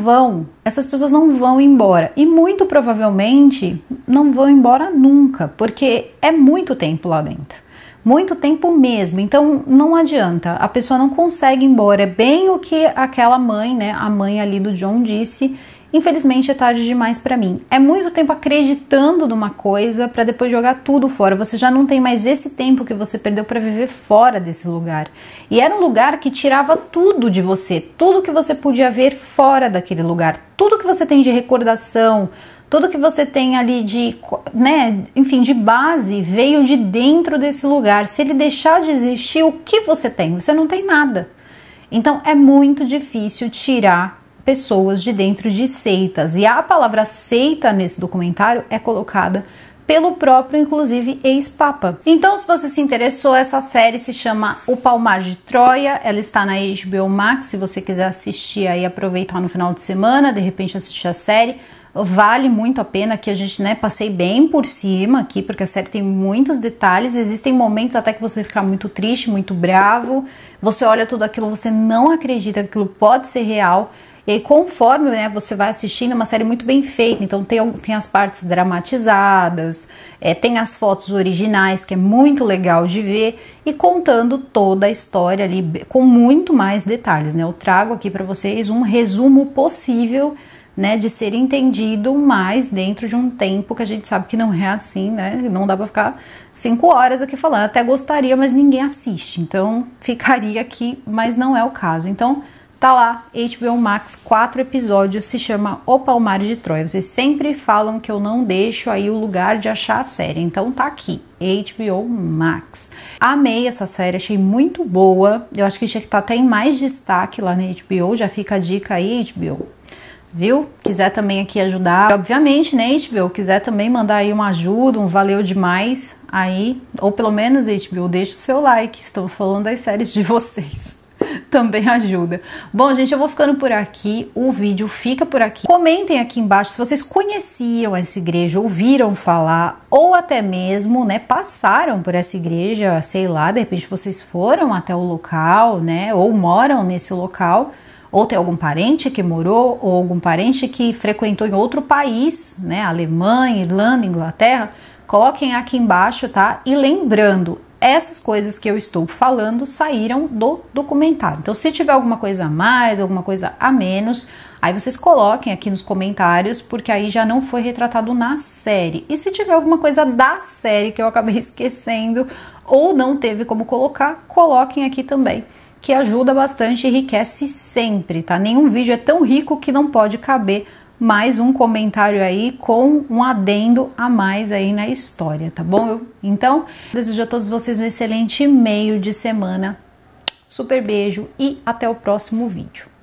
vão embora. E muito provavelmente não vão embora nunca, porque é muito tempo lá dentro. Muito tempo mesmo, então não adianta, a pessoa não consegue ir embora. É bem o que aquela mãe, a mãe ali do John disse: infelizmente é tarde demais para mim. É muito tempo acreditando numa coisa para depois jogar tudo fora. Você já não tem mais esse tempo que você perdeu para viver fora desse lugar. E era um lugar que tirava tudo de você, tudo que você podia ver fora daquele lugar, tudo que você tem de recordação, tudo que você tem ali de, enfim, de base, veio de dentro desse lugar. Se ele deixar de existir, o que você tem? Você não tem nada. Então é muito difícil tirar pessoas de dentro de seitas. E a palavra seita nesse documentário é colocada pelo próprio, inclusive, ex-papa. Então, se você se interessou, essa série se chama O Palmar de Troia, ela está na HBO Max, se você quiser assistir aí, aproveitar no final de semana, de repente assistir a série, vale muito a pena, que a gente, né, passei bem por cima aqui, porque a série tem muitos detalhes, existem momentos até que você fica muito triste, muito bravo, você olha tudo aquilo, você não acredita que aquilo pode ser real. E aí, conforme, né, você vai assistindo, é uma série muito bem feita, então tem as partes dramatizadas, tem as fotos originais, que é muito legal de ver, e contando toda a história ali, com muito mais detalhes, né? Eu trago aqui para vocês um resumo possível, né, de ser entendido, mais dentro de um tempo que a gente sabe que não é assim, né? Não dá para ficar 5 horas aqui falando, até gostaria, mas ninguém assiste, então ficaria aqui, mas não é o caso. Então, tá lá, HBO Max, 4 episódios, se chama O Palmar de Troia. Vocês sempre falam que eu não deixo aí o lugar de achar a série, então tá aqui, HBO Max. Amei essa série, achei muito boa, eu acho que tinha que estar até em mais destaque lá na HBO, já fica a dica aí, HBO. Viu? Quiser também aqui ajudar, obviamente, né, HBO, quiser também mandar aí uma ajuda, um valeu demais aí, ou pelo menos, HBO, deixa o seu like, estamos falando das séries de vocês. Também ajuda. Bom, gente, eu vou ficando por aqui, o vídeo fica por aqui. Comentem aqui embaixo se vocês conheciam essa igreja, ouviram falar, ou até mesmo, né, passaram por essa igreja, sei lá, de repente vocês foram até o local, né, ou moram nesse local, ou tem algum parente que morou, ou algum parente que frequentou em outro país, né, Alemanha, Irlanda, Inglaterra, coloquem aqui embaixo, tá? E lembrando, essas coisas que eu estou falando saíram do documentário. Então, se tiver alguma coisa a mais, alguma coisa a menos, aí vocês coloquem aqui nos comentários, porque aí já não foi retratado na série. E se tiver alguma coisa da série que eu acabei esquecendo ou não teve como colocar, coloquem aqui também, que ajuda bastante e enriquece sempre, tá? Nenhum vídeo é tão rico que não pode caber mais um comentário aí com um adendo a mais aí na história, tá bom? Então, desejo a todos vocês um excelente meio de semana, super beijo e até o próximo vídeo.